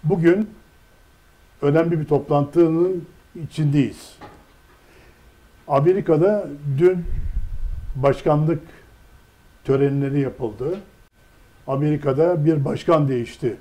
Bugün önemli bir toplantının içindeyiz. Amerika'da dün başkanlık törenleri yapıldı. Amerika'da bir başkan değişti.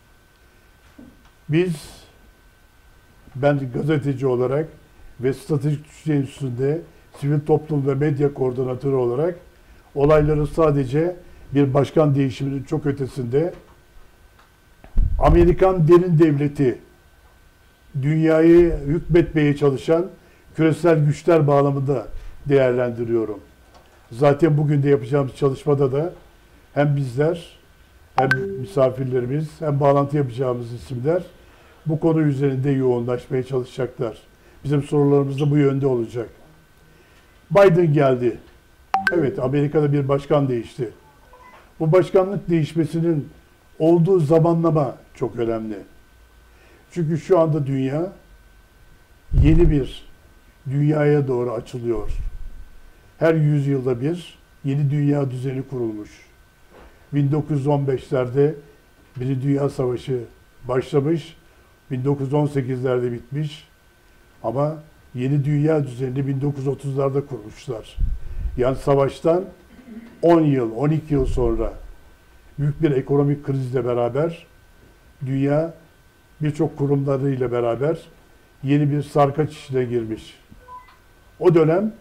Ben gazeteci olarak ve Stratejik Düşünce Enstitüsü'nde sivil toplum ve medya koordinatörü olarak olayları sadece bir başkan değişiminin çok ötesinde Amerikan derin devleti, dünyayı hükmetmeye çalışan küresel güçler bağlamında değerlendiriyorum. Zaten bugün de yapacağımız çalışmada da hem bizler, hem misafirlerimiz, hem bağlantı yapacağımız isimler bu konu üzerinde yoğunlaşmaya çalışacaklar. Bizim sorularımız da bu yönde olacak. Biden geldi. Evet, Amerika'da bir başkan değişti. Bu başkanlık değişmesinin olduğu zamanlama çok önemli. Çünkü şu anda dünya yeni bir dünyaya doğru açılıyor. Her yüzyılda bir yeni dünya düzeni kurulmuş. 1915'lerde Birinci Dünya Savaşı başlamış, 1918'lerde bitmiş ama yeni dünya düzenini 1930'larda kurmuşlar. Yani savaştan 10 yıl, 12 yıl sonra büyük bir ekonomik krizle beraber dünya birçok kurumlarıyla beraber yeni bir sarkaç içine girmiş. O dönem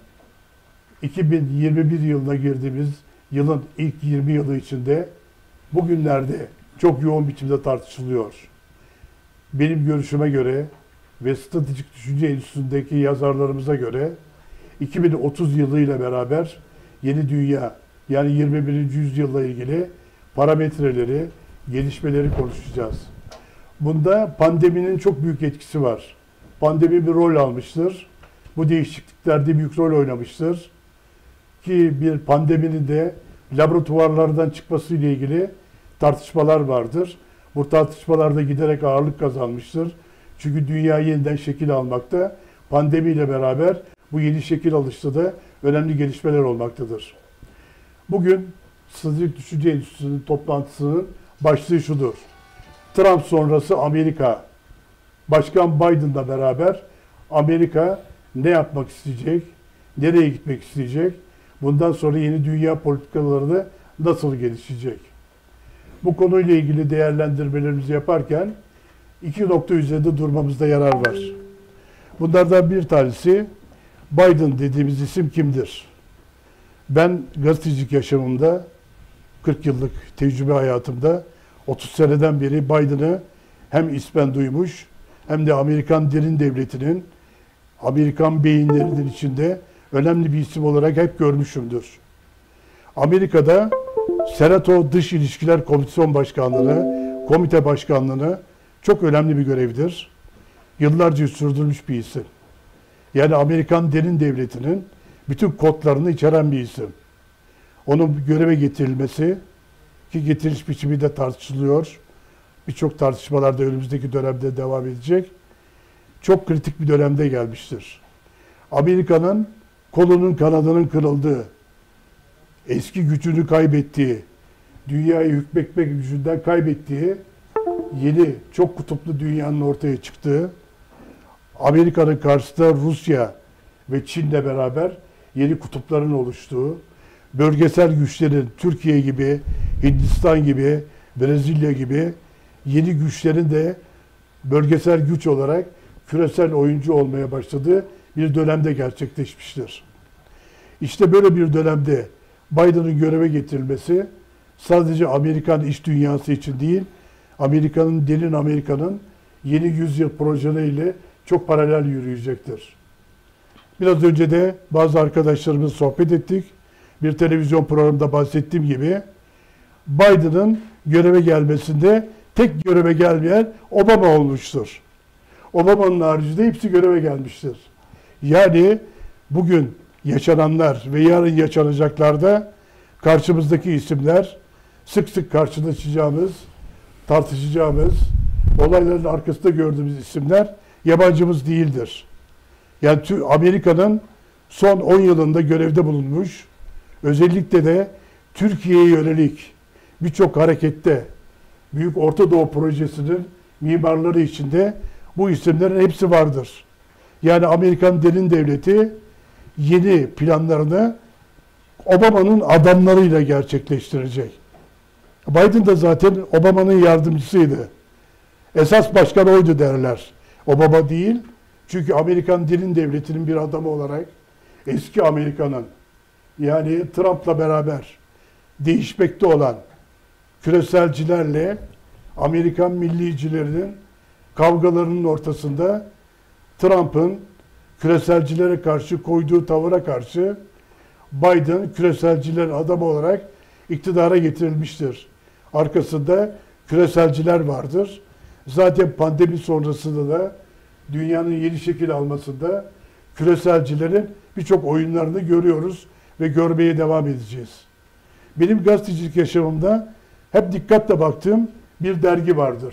2021 yılına girdiğimiz yılın ilk 20 yılı içinde bugünlerde çok yoğun biçimde tartışılıyor. Benim görüşüme göre ve Stratejik Düşünce Enstitüsü'ndeki yazarlarımıza göre 2030 yılıyla beraber yeni dünya yani 21. yüzyılla ilgili parametreleri, gelişmeleri konuşacağız. Bunda pandeminin çok büyük etkisi var. Pandemi bir rol almıştır. Bu değişikliklerde büyük rol oynamıştır. Ki bir pandeminin de laboratuvarlardan çıkması ile ilgili tartışmalar vardır. Bu tartışmalarda giderek ağırlık kazanmıştır. Çünkü dünya yeniden şekil almakta. Pandemiyle beraber bu yeni şekil alışta da önemli gelişmeler olmaktadır. Bugün Stratejik Düşünce Enstitüsü'nün toplantısının başlığı şudur. Trump sonrası Amerika. Başkan Biden'la beraber Amerika ne yapmak isteyecek, nereye gitmek isteyecek, bundan sonra yeni dünya politikaları nasıl gelişecek? Bu konuyla ilgili değerlendirmelerimizi yaparken iki nokta üzerinde durmamızda yarar var. Bunlardan bir tanesi Biden dediğimiz isim kimdir? Ben gazetecilik yaşamımda 40 yıllık tecrübe hayatımda 30 seneden beri Biden'ı hem ismen duymuş hem de Amerikan derin devletinin, Amerikan beyinlerinin içinde önemli bir isim olarak hep görmüşümdür. Amerika'da Senato Dış İlişkiler Komisyon Başkanlığı, Komite Başkanlığı'nı çok önemli bir görevdir. Yıllarca sürdürmüş bir isim. Yani Amerikan derin devletinin bütün kodlarını içeren bir isim. Onun göreve getirilmesi, ki getiriş biçimi de tartışılıyor. Birçok tartışmalarda önümüzdeki dönemde devam edecek. Çok kritik bir dönemde gelmiştir. Amerika'nın kolunun kanadının kırıldığı, eski gücünü kaybettiği, dünyayı hükmetmek gücünden kaybettiği yeni çok kutuplu dünyanın ortaya çıktığı, Amerika'nın karşısında Rusya ve Çin'le beraber yeni kutupların oluştuğu, bölgesel güçlerin Türkiye gibi, Hindistan gibi, Brezilya gibi yeni güçlerin de bölgesel güç olarak küresel oyuncu olmaya başladığı bir dönemde gerçekleşmiştir. İşte böyle bir dönemde Biden'ın göreve getirilmesi sadece Amerikan iş dünyası için değil, derin Amerika'nın yeni yüzyıl projeleriyle çok paralel yürüyecektir. Biraz önce de bazı arkadaşlarımızla sohbet ettik. Bir televizyon programında bahsettiğim gibi Biden'ın göreve gelmesinde tek göreve gelmeyen Obama olmuştur. Obama'nın haricinde hepsi göreve gelmiştir. Yani bugün yaşananlar ve yarın yaşanacaklarda karşımızdaki isimler sık sık karşılaşacağımız, tartışacağımız, olayların arkasında gördüğümüz isimler yabancımız değildir. Yani Amerika'nın son 10 yılında görevde bulunmuş, özellikle de Türkiye'ye yönelik birçok harekette Büyük Orta Doğu Projesi'nin mimarları içinde bu isimlerin hepsi vardır. Yani Amerikan derin devleti yeni planlarını Obama'nın adamlarıyla gerçekleştirecek. Biden da zaten Obama'nın yardımcısıydı. Esas başkan oydu derler. Obama değil. Çünkü Amerikan derin devletinin bir adamı olarak eski Amerika'nın, yani Trump'la beraber değişmekte olan küreselcilerle Amerikan millicilerinin kavgalarının ortasında Trump'ın küreselcilere karşı koyduğu tavıra karşı Biden küreselcilerin adamı olarak iktidara getirilmiştir. Arkasında küreselciler vardır. Zaten pandemi sonrasında da dünyanın yeni şekil almasında küreselcilerin birçok oyunlarını görüyoruz ve görmeye devam edeceğiz. Benim gazetecilik yaşamımda hep dikkatle baktığım bir dergi vardır.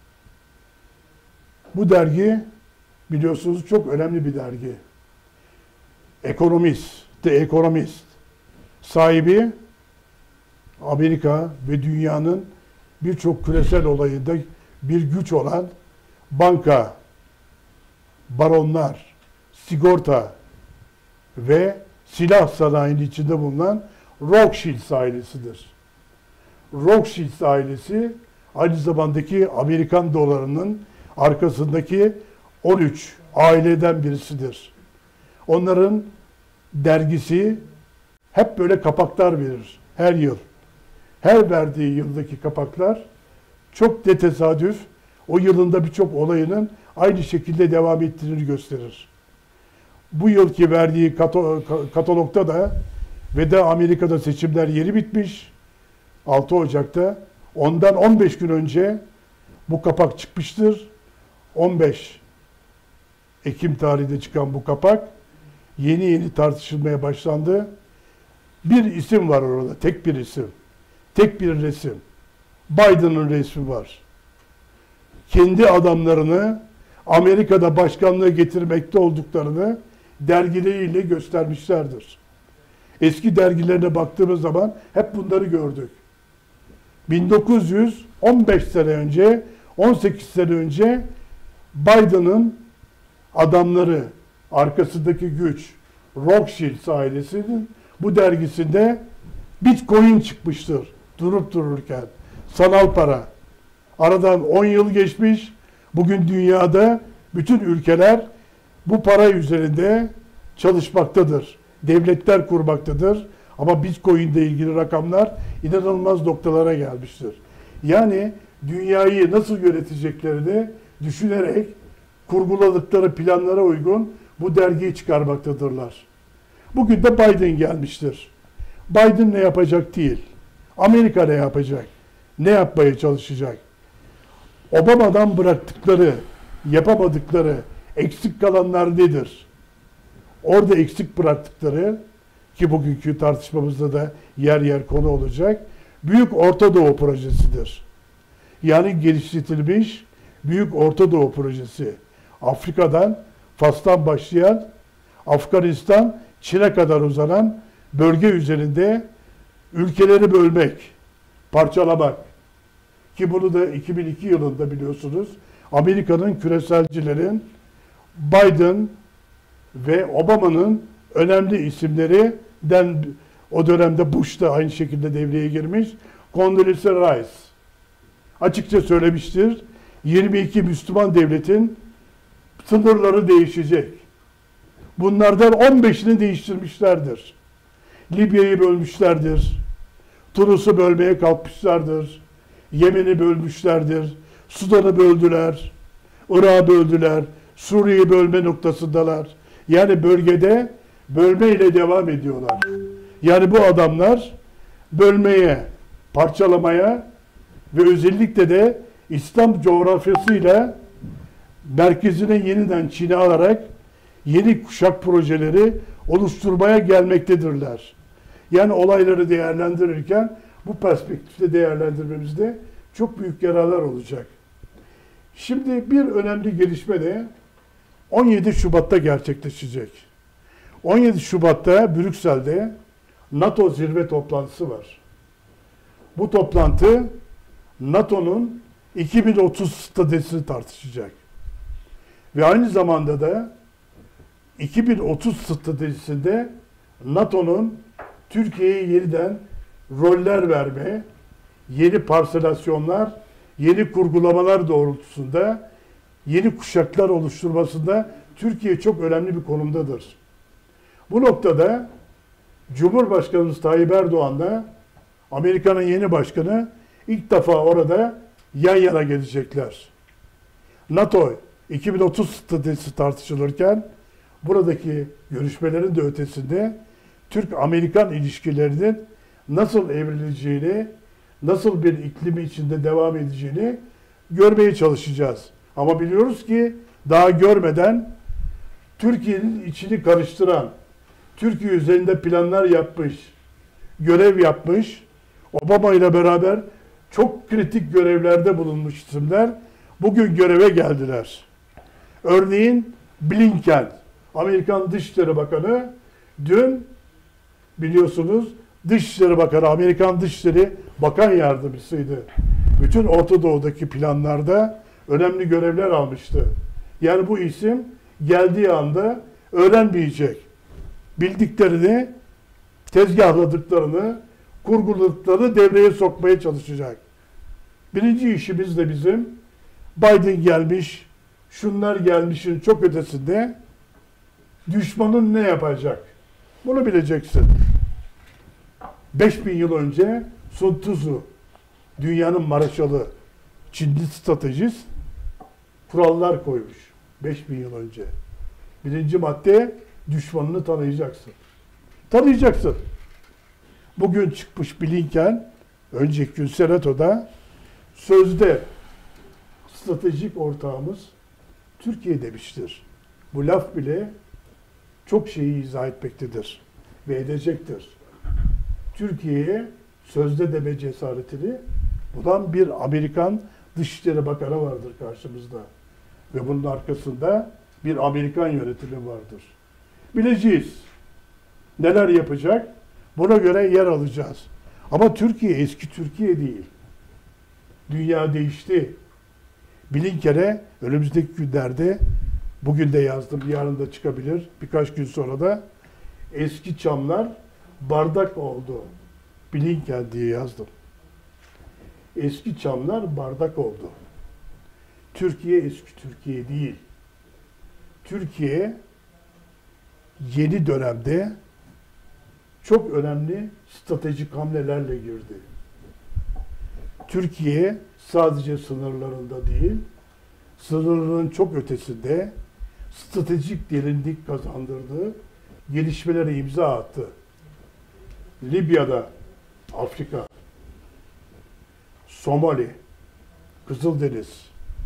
Bu dergi biliyorsunuz çok önemli bir dergi. Economist, The Economist. Sahibi Amerika ve dünyanın birçok küresel olayında bir güç olan banka, baronlar, sigorta ve silah sanayinin içinde bulunan Rothschild ailesidir. Rothschild ailesi aynı zamandaki Amerikan dolarının arkasındaki 13 aileden birisidir. Onların dergisi hep böyle kapaklar verir her yıl. Her verdiği yıldaki kapaklar çok de tesadüf o yılında birçok olayının aynı şekilde devam ettiğini gösterir. Bu yılki verdiği katalogda da ve de Amerika'da seçimler yeni bitmiş 6 Ocak'ta. Ondan 15 gün önce bu kapak çıkmıştır. 15 Ekim tarihinde çıkan bu kapak yeni tartışılmaya başlandı. Bir isim var orada, tek bir isim. Tek bir resim. Biden'ın resmi var. Kendi adamlarını Amerika'da başkanlığa getirmekte olduklarını dergileriyle göstermişlerdir. Eski dergilerine baktığımız zaman hep bunları gördük. 1915 sene önce, 18 sene önce Biden'ın adamları, arkasındaki güç, Rothschild ailesinin bu dergisinde Bitcoin çıkmıştır durup dururken. Sanal para. Aradan 10 yıl geçmiş. Bugün dünyada bütün ülkeler bu para üzerinde çalışmaktadır. Devletler kurmaktadır. Ama Bitcoin ile ilgili rakamlar inanılmaz noktalara gelmiştir. Yani dünyayı nasıl yöneteceklerini düşünerek kurguladıkları planlara uygun bu dergiyi çıkarmaktadırlar. Bugün de Biden gelmiştir. Biden ne yapacak değil. Amerika ne yapacak? Ne yapmaya çalışacak? Obama'dan bıraktıkları, yapamadıkları, eksik kalanlar nedir? Orada eksik bıraktıkları, ki bugünkü tartışmamızda da yer yer konu olacak, Büyük Orta Doğu Projesi'dir. Yani geliştirilmiş Büyük Orta Doğu Projesi. Afrika'dan, Fas'tan başlayan, Afganistan, Çin'e kadar uzanan bölge üzerinde ülkeleri bölmek, parçalamak. Ki bunu da 2002 yılında biliyorsunuz Amerika'nın küreselcilerin Biden ve Obama'nın önemli isimlerinden o dönemde Bush da aynı şekilde devreye girmiş. Condoleezza Rice açıkça söylemiştir. 22 Müslüman devletin sınırları değişecek. Bunlardan 15'ini değiştirmişlerdir. Libya'yı bölmüşlerdir. Tunus'u bölmeye kalkmışlardır. Yemen'i bölmüşlerdir. Sudan'ı böldüler. Irak'ı böldüler. Suriye'yi bölme noktasındalar. Yani bölgede bölmeyle devam ediyorlar. Yani bu adamlar bölmeye, parçalamaya ve özellikle de İslam coğrafyasıyla merkezine yeniden Çin'i alarak yeni kuşak projeleri oluşturmaya gelmektedirler. Yani olayları değerlendirirken bu perspektifte değerlendirmemizde çok büyük yararlar olacak. Şimdi bir önemli gelişme de 17 Şubat'ta gerçekleşecek. 17 Şubat'ta Brüksel'de NATO zirve toplantısı var. Bu toplantı NATO'nun 2030 stratejisini tartışacak. Ve aynı zamanda da 2030 stratejisinde NATO'nun Türkiye'ye yeniden roller verme, yeni parselasyonlar, yeni kurgulamalar doğrultusunda yeni kuşaklar oluşturmasında Türkiye çok önemli bir konumdadır. Bu noktada Cumhurbaşkanımız Tayyip Erdoğan'la Amerika'nın yeni başkanı ilk defa orada yan yana gelecekler. NATO 2030 stratejisi tartışılırken buradaki görüşmelerin de ötesinde Türk-Amerikan ilişkilerinin nasıl evrileceğini, nasıl bir iklimi içinde devam edeceğini görmeye çalışacağız. Ama biliyoruz ki daha görmeden Türkiye'nin içini karıştıran, Türkiye üzerinde planlar yapmış, görev yapmış, Obama ile beraber çok kritik görevlerde bulunmuş isimler bugün göreve geldiler. Örneğin Blinken, Amerikan Dışişleri Bakanı dün biliyorsunuz Dışişleri Bakanı, Amerikan Dışişleri Bakan Yardımcısıydı. Bütün Orta Doğu'daki planlarda önemli görevler almıştı. Yani bu isim geldiği anda öğrenmeyecek. Bildiklerini, tezgahladıklarını, kurguladıklarını devreye sokmaya çalışacak. Birinci işimiz de bizim Biden gelmiş, şunlar gelmişin çok ötesinde düşmanın ne yapacak? Bunu bileceksin. 5000 yıl önce Sun Tzu, dünyanın Maraşalı, Çinli stratejist kurallar koymuş 5000 yıl önce. Birinci madde düşmanını tanıyacaksın. Tanıyacaksın. Bugün çıkmış Blinken, önceki gün Senato'da sözde stratejik ortağımız Türkiye demiştir. Bu laf bile çok şeyi izah etmektedir ve edecektir. Türkiye'ye sözde deme cesaretini bulan bir Amerikan Dışişleri Bakanı vardır karşımızda. Ve bunun arkasında bir Amerikan yönetimi vardır. Bileceğiz. Neler yapacak? Buna göre yer alacağız. Ama Türkiye eski Türkiye değil. Dünya değişti. Blinken'e önümüzdeki günlerde, bugün de yazdım, yarın da çıkabilir, birkaç gün sonra da eski çamlar bardak oldu. Blinken diye yazdım. Eski çamlar bardak oldu. Türkiye eski Türkiye değil. Türkiye yeni dönemde çok önemli stratejik hamlelerle girdi. Türkiye sadece sınırlarında değil, sınırının çok ötesinde stratejik derinlik kazandırdığı gelişmelere imza attı. Libya'da, Afrika, Somali, Kızıldeniz,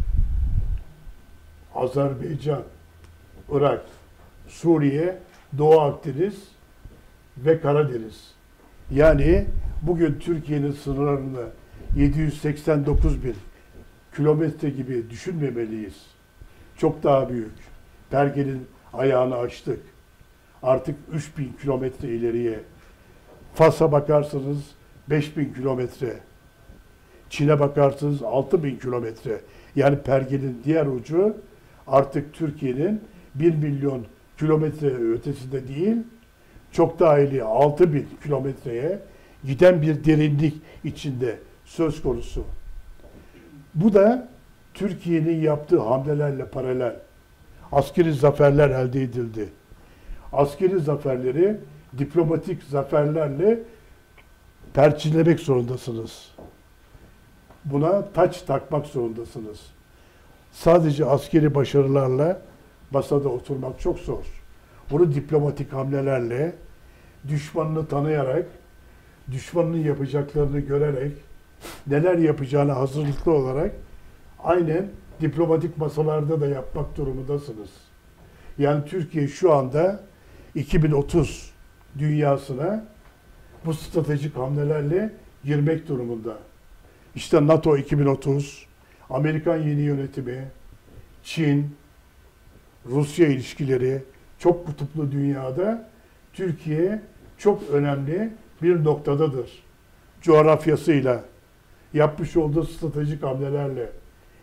Azerbaycan, Irak, Suriye, Doğu Akdeniz ve Karadeniz. Yani bugün Türkiye'nin sınırlarını 789 bin kilometre gibi düşünmemeliyiz. Çok daha büyük. Perge'nin ayağını açtık. Artık 3000 kilometre ileriye. Fas'a bakarsanız 5000 kilometre. Çin'e bakarsanız 6000 kilometre. Yani Perge'nin diğer ucu artık Türkiye'nin 1 milyon kilometre ötesinde değil, çok daha ileri 6000 kilometreye giden bir derinlik içinde söz konusu. Bu da Türkiye'nin yaptığı hamlelerle paralel. Askeri zaferler elde edildi. Askeri zaferleri diplomatik zaferlerle perçinlemek zorundasınız. Buna taç takmak zorundasınız. Sadece askeri başarılarla masada oturmak çok zor. Bunu diplomatik hamlelerle, düşmanını tanıyarak, düşmanının yapacaklarını görerek, neler yapacağını hazırlıklı olarak aynen diplomatik masalarda da yapmak durumundasınız. Yani Türkiye şu anda 2030 dünyasına bu stratejik hamlelerle girmek durumunda. İşte NATO 2030, Amerikan yeni yönetimi, Çin, Rusya ilişkileri, çok kutuplu dünyada Türkiye çok önemli bir noktadadır. Coğrafyasıyla, yapmış olduğu stratejik hamlelerle.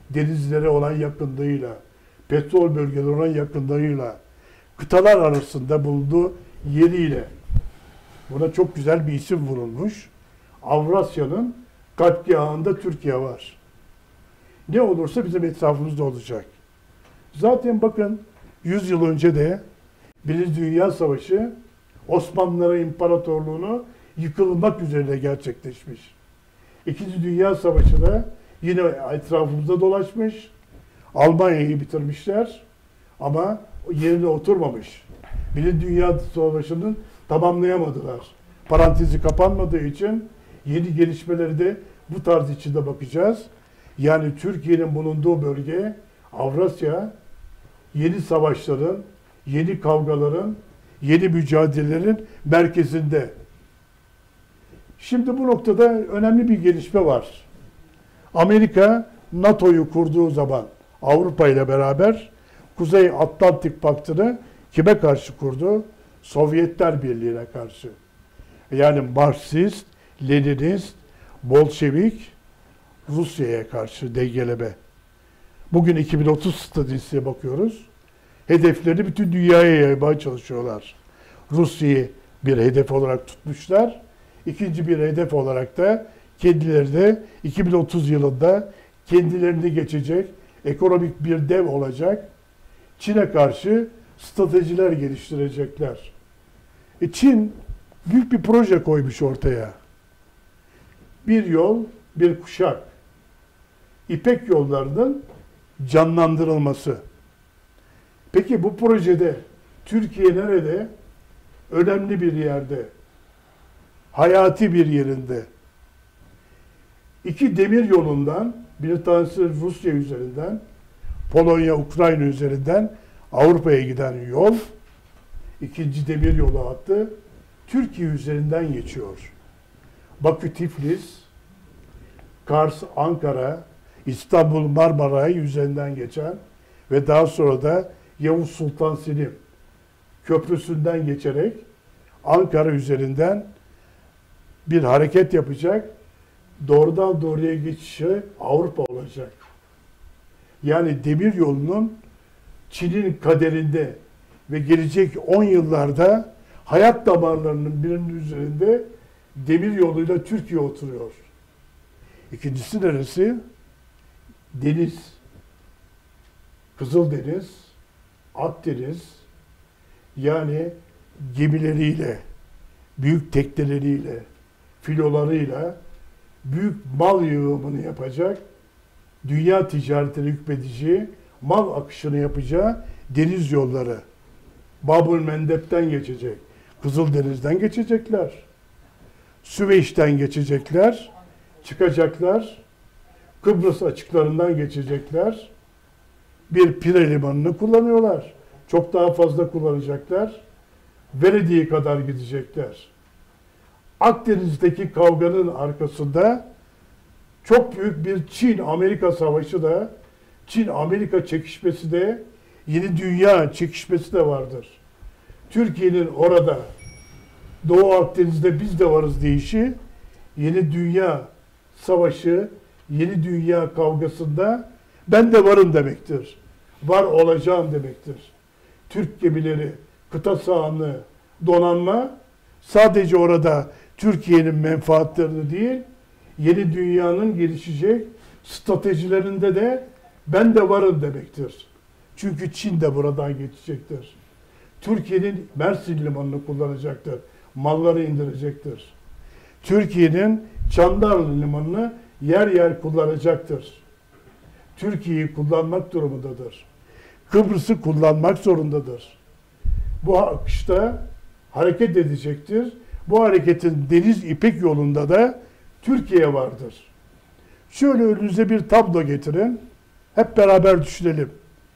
denizlere olan yakınlığıyla, petrol bölgeleri olan yakınlığıyla, kıtalar arasında bulunduğu yeriyle, buna çok güzel bir isim vurulmuş. Avrasya'nın katliamında Türkiye var. Ne olursa bizim etrafımızda olacak. Zaten bakın 100 yıl önce de Birinci Dünya Savaşı Osmanlılar İmparatorluğu'nu yıkılmak üzere gerçekleşmiş. İkinci Dünya Savaşı da yine etrafımızda dolaşmış. Almanya'yı bitirmişler ama yerine oturmamış. Birinci Dünya Savaşı'nın tamamlayamadılar. Parantezi kapanmadığı için yeni gelişmeleri de bu tarz içinde bakacağız. Yani Türkiye'nin bulunduğu bölge Avrasya yeni savaşların, yeni kavgaların, yeni mücadelelerin merkezinde. Şimdi bu noktada önemli bir gelişme var. Amerika NATO'yu kurduğu zaman Avrupa ile beraber Kuzey Atlantik Paktı'nı kime karşı kurdu? Sovyetler Birliği'ne karşı. Yani Marksist, Leninist, Bolşevik Rusya'ya karşı dengeleme. Bugün 2030 stratejisine bakıyoruz. Hedeflerini bütün dünyaya yaymaya çalışıyorlar. Rusya'yı bir hedef olarak tutmuşlar. İkinci bir hedef olarak da kendileri de 2030 yılında kendilerini geçecek, ekonomik bir dev olacak, Çin'e karşı stratejiler geliştirecekler. Çin büyük bir proje koymuş ortaya. Bir yol, bir kuşak. İpek yollarının canlandırılması. Peki bu projede Türkiye nerede? Önemli bir yerde. Hayati bir yerinde. İki demir yolundan, bir tanesi Rusya üzerinden, Polonya, Ukrayna üzerinden Avrupa'ya giden yol, ikinci demir yolu hattı Türkiye üzerinden geçiyor. Bakü, Tiflis, Kars, Ankara, İstanbul, Marmaray üzerinden geçen ve daha sonra da Yavuz Sultan Selim Köprüsü'nden geçerek Ankara üzerinden bir hareket yapacak. Doğrudan doğruya geçişi Avrupa olacak. Yani demir yolunun Çin'in kaderinde ve gelecek 10 yıllarda hayat damarlarının birinin üzerinde demir yoluyla Türkiye oturuyor. İkincisi neresi? Deniz. Kızıldeniz, Akdeniz, yani gemileriyle, büyük tekneleriyle, filolarıyla büyük mal yığımını yapacak, dünya ticaretine hükmedici, mal akışını yapacağı deniz yolları. Babül Mendeb'den geçecek, Kızıldeniz'den geçecekler, Süveyş'ten geçecekler, çıkacaklar, Kıbrıs açıklarından geçecekler, bir Pire limanını kullanıyorlar. Çok daha fazla kullanacaklar. Venedik'e kadar gidecekler. Akdeniz'deki kavganın arkasında çok büyük bir Çin-Amerika savaşı da, Çin-Amerika çekişmesi de, yeni dünya çekişmesi de vardır. Türkiye'nin orada, Doğu Akdeniz'de biz de varız deyişi, yeni dünya savaşı, yeni dünya kavgasında ben de varım demektir. Var olacağım demektir. Türk gemileri, kıta sahanlığı, donanma sadece orada Türkiye'nin menfaatlerini değil, yeni dünyanın gelişecek stratejilerinde de ben de varım demektir. Çünkü Çin de buradan geçecektir. Türkiye'nin Mersin limanını kullanacaktır. Malları indirecektir. Türkiye'nin Çandarlı limanını yer yer kullanacaktır. Türkiye'yi kullanmak durumundadır. Kıbrıs'ı kullanmak zorundadır. Bu akışta hareket edecektir. Bu hareketin Deniz İpek yolunda da Türkiye vardır. Şöyle önünüze bir tablo getirin. Hep beraber düşünelim.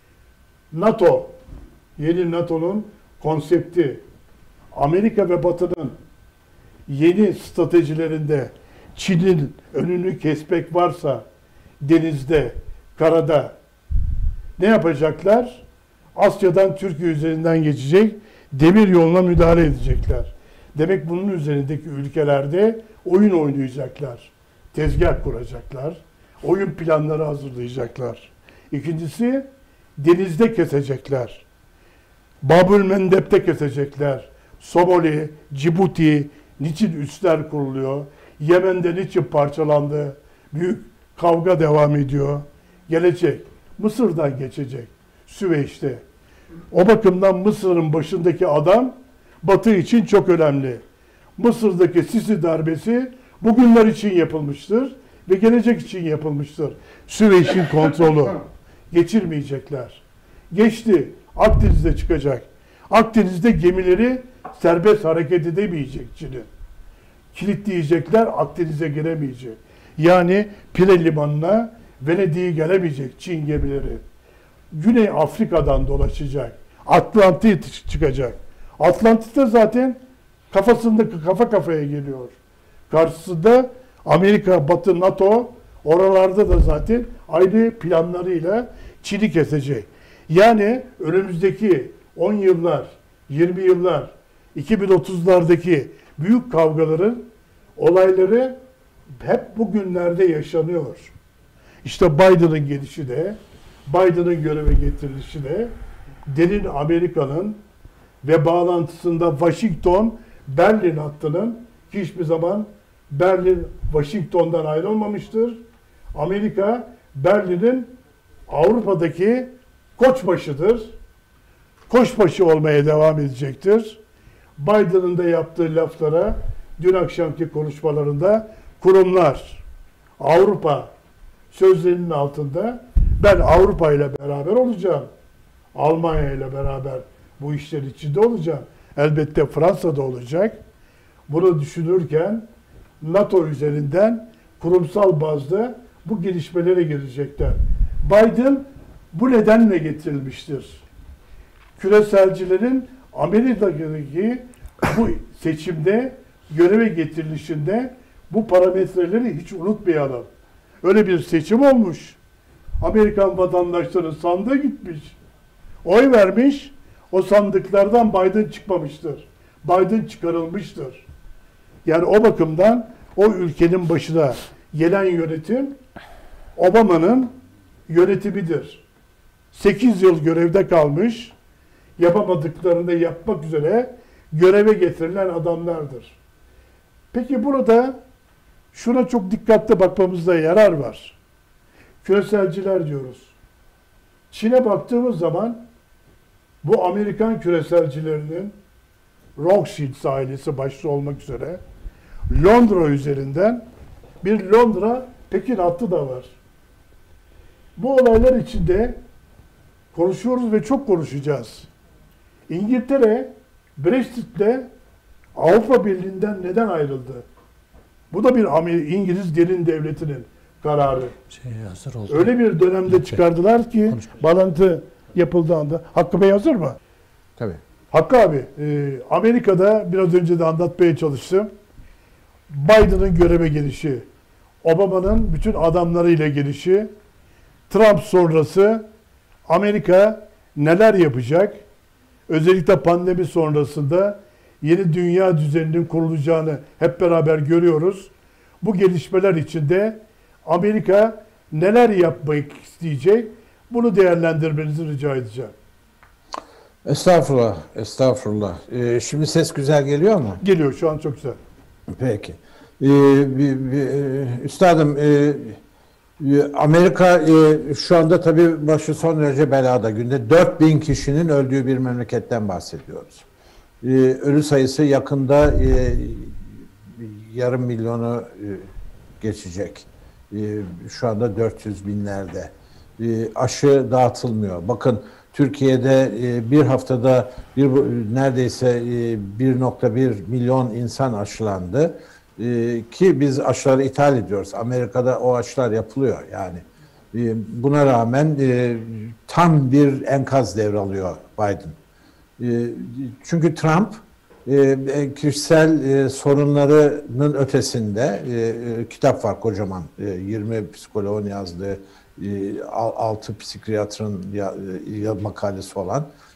NATO, yeni NATO'nun konsepti, Amerika ve Batı'nın yeni stratejilerinde Çin'in önünü kesmek varsa denizde, karada ne yapacaklar? Asya'dan Türkiye üzerinden geçecek demir yoluna müdahale edecekler. Demek bunun üzerindeki ülkelerde oyun oynayacaklar. Tezgah kuracaklar. oyun planları hazırlayacaklar. İkincisi, denizde kesecekler. Babülmendeb'de kesecekler. Somali, Cibuti, niçin üsler kuruluyor? Yemen'de niçin parçalandı? Büyük kavga devam ediyor. Gelecek. Mısır'dan geçecek. Süveyş'te. O bakımdan Mısır'ın başındaki adam Batı için çok önemli. Mısır'daki Sisi darbesi bugünler için yapılmıştır ve gelecek için yapılmıştır. Süveyş'in kontrolü. Geçirmeyecekler. Geçti. Akdeniz'de çıkacak. Akdeniz'de gemileri serbest hareket edemeyecek Çin'in. Kilitleyecekler, Akdeniz'e giremeyecek. Yani Pire Limanı'na Venedik'e gelemeyecek Çin gemileri. Güney Afrika'dan dolaşacak. Atlantik'e çıkacak. Atlantik'te zaten kafa kafaya geliyor. Karşısında Amerika, Batı, NATO, oralarda da zaten aynı planlarıyla Çin'i kesecek. Yani önümüzdeki 10 yıllar, 20 yıllar, 2030'lardaki büyük kavgaların olayları hep bugünlerde yaşanıyor. İşte Biden'ın gelişi de, Biden'ın göreve getirilişi de, derin Amerika'nın ve bağlantısında Washington-Berlin hattının, ki hiçbir zaman Berlin Washington'dan ayrılmamıştır. Amerika, Berlin'in Avrupa'daki koçbaşıdır. Koçbaşı olmaya devam edecektir. Biden'ın da yaptığı laflara, dün akşamki konuşmalarında kurumlar, Avrupa sözlerinin altında ben Avrupa ile beraber olacağım. Almanya ile beraber bu işler içinde olacağım. Elbette Fransa'da olacak. Bunu düşünürken NATO üzerinden kurumsal bazda bu gelişmelere girecekler. Biden bu nedenle getirilmiştir. Küreselcilerin Amerika'daki bu seçimde göreve getirilişinde bu parametreleri hiç unutmayalım. Öyle bir seçim olmuş. Amerikan vatandaşları sandığa gitmiş. Oy vermiş. O sandıklardan Biden çıkmamıştır. Biden çıkarılmıştır. Yani o bakımdan o ülkenin başına gelen yönetim Obama'nın yönetimidir. 8 yıl görevde kalmış, yapamadıklarını yapmak üzere göreve getirilen adamlardır. Peki burada şuna çok dikkatli bakmamızda yarar var. Küreselciler diyoruz. Çin'e baktığımız zaman bu Amerikan küreselcilerinin Rothschild ailesi başta olmak üzere Londra üzerinden bir Londra-Pekin hattı da var. Bu olaylar içinde konuşuyoruz ve çok konuşacağız. İngiltere Brexit'le Avrupa Birliği'nden neden ayrıldı? Bu da bir İngiliz derin devletinin kararı. Hazır oldu. Öyle bir dönemde çıkardılar ki bağlantı yapıldığı anda. Hakkı Bey hazır mı? Tabii. Hakkı abi, Amerika'da biraz önce de anlatmaya çalıştım. Biden'ın göreve gelişi, Obama'nın bütün adamlarıyla gelişi, Trump sonrası Amerika neler yapacak? Özellikle pandemi sonrasında yeni dünya düzeninin kurulacağını hep beraber görüyoruz. Bu gelişmeler içinde Amerika neler yapmak isteyecek? Bunu değerlendirmenizi rica edeceğim. Estağfurullah, estağfurullah. Şimdi ses güzel geliyor mu? Geliyor, şu an çok güzel. Peki. Üstadım, Amerika şu anda tabii başı son derece belada. Günde 4000 kişinin öldüğü bir memleketten bahsediyoruz. Ölü sayısı yakında 500.000'u geçecek. Şu anda 400 binlerde. Aşı dağıtılmıyor. Bakın Türkiye'de bir haftada neredeyse 1,1 milyon insan aşılandı. Ki biz aşıları ithal ediyoruz. Amerika'da o aşılar yapılıyor yani. Buna rağmen tam bir enkaz devralıyor Biden. Çünkü Trump kişisel sorunlarının ötesinde kitap var kocaman. 20 psikoloğun yazdığı 6 psikiyatrın makalesi olan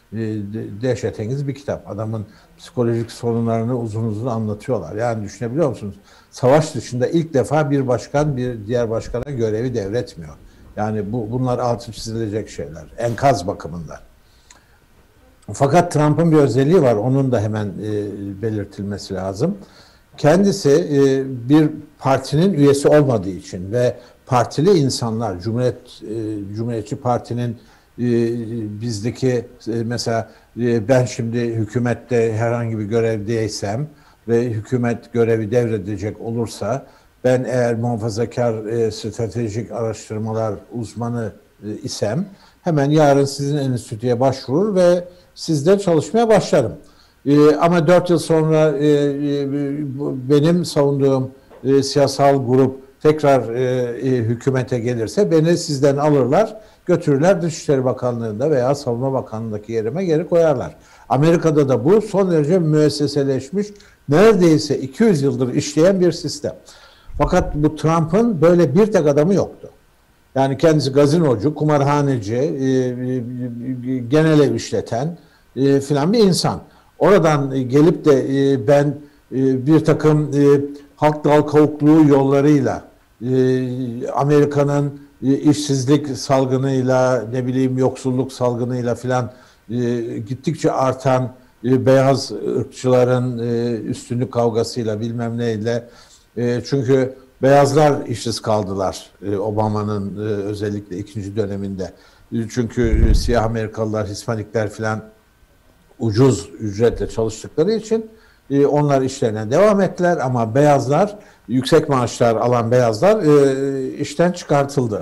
dehşetengiz bir kitap. Adamın psikolojik sorunlarını uzun uzun anlatıyorlar. Yani düşünebiliyor musunuz? Savaş dışında ilk defa bir başkan bir diğer başkana görevi devretmiyor. Yani bunlar altı çizilecek şeyler. Enkaz bakımından. Fakat Trump'ın bir özelliği var. Onun da hemen belirtilmesi lazım. Kendisi bir partinin üyesi olmadığı için ve partili insanlar, Cumhuriyetçi Parti'nin bizdeki mesela ben şimdi hükümette herhangi bir görevdeysem ve hükümet görevi devredecek olursa ben eğer muhafazakar stratejik araştırmalar uzmanı isem hemen yarın sizin enstitüye başvurur ve sizde çalışmaya başlarım. Ama 4 yıl sonra benim savunduğum siyasal grup tekrar hükümete gelirse beni sizden alırlar, götürürler Dışişleri Bakanlığı'nda veya Savunma Bakanlığı'ndaki yerime geri koyarlar. Amerika'da da bu son derece müesseseleşmiş, neredeyse 200 yıldır işleyen bir sistem. Fakat bu Trump'ın böyle bir tek adamı yoktu. Yani kendisi gazinocu, kumarhaneci, genel ev işleten filan bir insan. Oradan gelip de ben bir takım halk dal kavukluğu yollarıyla Amerika'nın işsizlik salgınıyla ne bileyim yoksulluk salgınıyla filan gittikçe artan beyaz ırkçıların üstünlük kavgasıyla bilmem neyle çünkü beyazlar işsiz kaldılar Obama'nın özellikle ikinci döneminde. Çünkü siyah Amerikalılar, Hispanikler filan ucuz ücretle çalıştıkları için onlar işlerine devam ettiler ama beyazlar, yüksek maaşlar alan beyazlar işten çıkartıldı.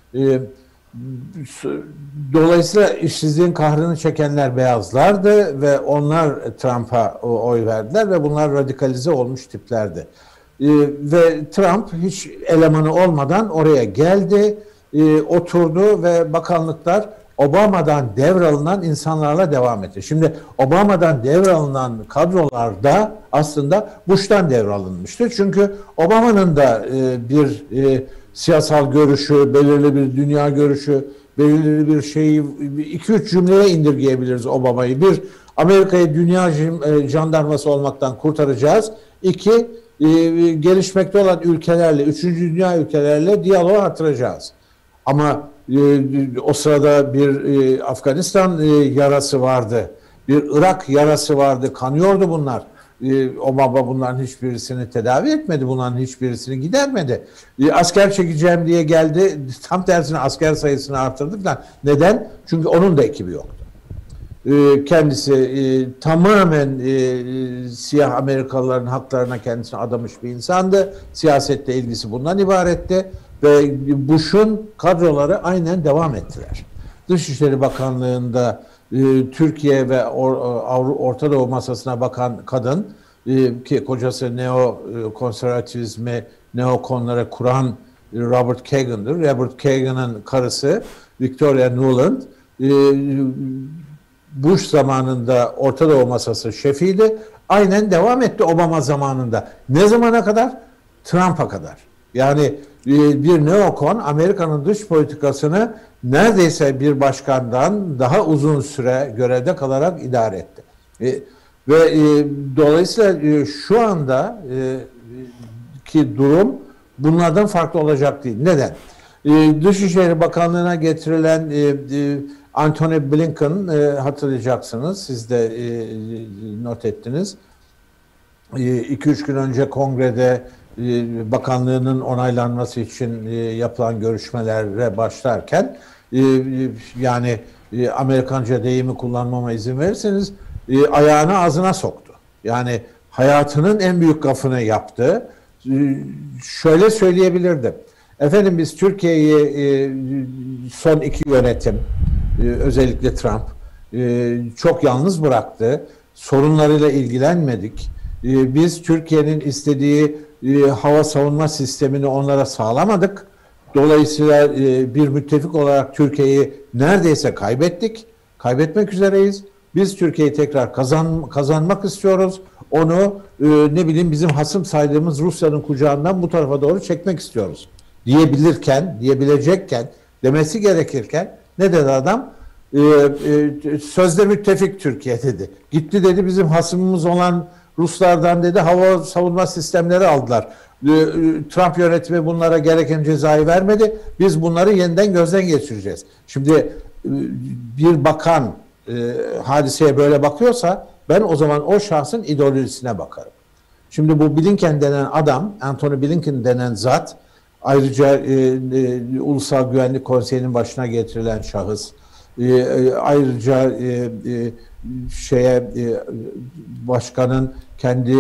Dolayısıyla işsizliğin kahrını çekenler beyazlardı ve onlar Trump'a oy verdiler ve bunlar radikalize olmuş tiplerdi. Ve Trump hiç elemanı olmadan oraya geldi, oturdu ve bakanlıklar Obama'dan devralınan insanlarla devam etti. Şimdi Obama'dan devralınan kadrolarda aslında Bush'tan devralınmıştı. Çünkü Obama'nın da bir siyasal görüşü, belirli bir dünya görüşü, belirli bir şeyi 2-3 cümleye indirgeyebiliriz Obama'yı. Bir, Amerika'yı dünya jandarması olmaktan kurtaracağız. 2, gelişmekte olan ülkelerle, 3. dünya ülkelerle diyaloğu artıracağız. Ama o sırada bir Afganistan yarası vardı, bir Irak yarası vardı, kanıyordu bunlar. Obama bunların hiçbirisini tedavi etmedi, bunların hiçbirisini gidermedi. Asker çekeceğim diye geldi, tam tersine asker sayısını artırdı falan. Neden? Çünkü onun da ekibi yoktu. Kendisi tamamen siyah Amerikalıların haklarına kendisini adamış bir insandı. Siyasette ilgisi bundan ibaretti. Ve Bush'un kadroları aynen devam ettiler. Dışişleri Bakanlığı'nda Türkiye ve Orta Doğu masasına bakan kadın ki kocası neo-konservativizmi, neokonları kuran Robert Kagan'dır. Robert Kagan'ın karısı Victoria Nuland Bush zamanında Orta Doğu masası şefiydi. Aynen devam etti Obama zamanında. Ne zamana kadar? Trump'a kadar. Yani bir neokon Amerika'nın dış politikasını neredeyse bir başkandan daha uzun süre görevde kalarak idare etti. Ve dolayısıyla şu anda ki durum bunlardan farklı olacak değil. Neden? Dışişleri Bakanlığı'na getirilen Antony Blinken hatırlayacaksınız. Siz de not ettiniz. 2-3 gün önce kongrede bakanlığının onaylanması için yapılan görüşmelere başlarken yani Amerikanca deyimi kullanmama izin verirseniz ayağını ağzına soktu. Yani hayatının en büyük gafını yaptı. Şöyle söyleyebilirdim. Efendim biz Türkiye'yi son 2 yönetim özellikle Trump çok yalnız bıraktı. Sorunlarıyla ilgilenmedik. Biz Türkiye'nin istediği hava savunma sistemini onlara sağlamadık. Dolayısıyla bir müttefik olarak Türkiye'yi neredeyse kaybettik. Kaybetmek üzereyiz. Biz Türkiye'yi tekrar kazanmak istiyoruz. Onu ne bileyim bizim hasım saydığımız Rusya'nın kucağından bu tarafa doğru çekmek istiyoruz. Diyebilecekken, demesi gerekirken ne dedi adam? sözde müttefik Türkiye dedi. Gitti dedi bizim hasımımız olan Ruslardan dedi hava savunma sistemleri aldılar. Trump yönetimi bunlara gereken cezayı vermedi. Biz bunları yeniden gözden geçireceğiz. Şimdi bir bakan hadiseye böyle bakıyorsa ben o zaman o şahsın ideolojisine bakarım. Şimdi bu Blinken denen adam, Antony Blinken denen zat, ayrıca Ulusal Güvenlik Konseyi'nin başına getirilen şahıs, ayrıca başkanın kendi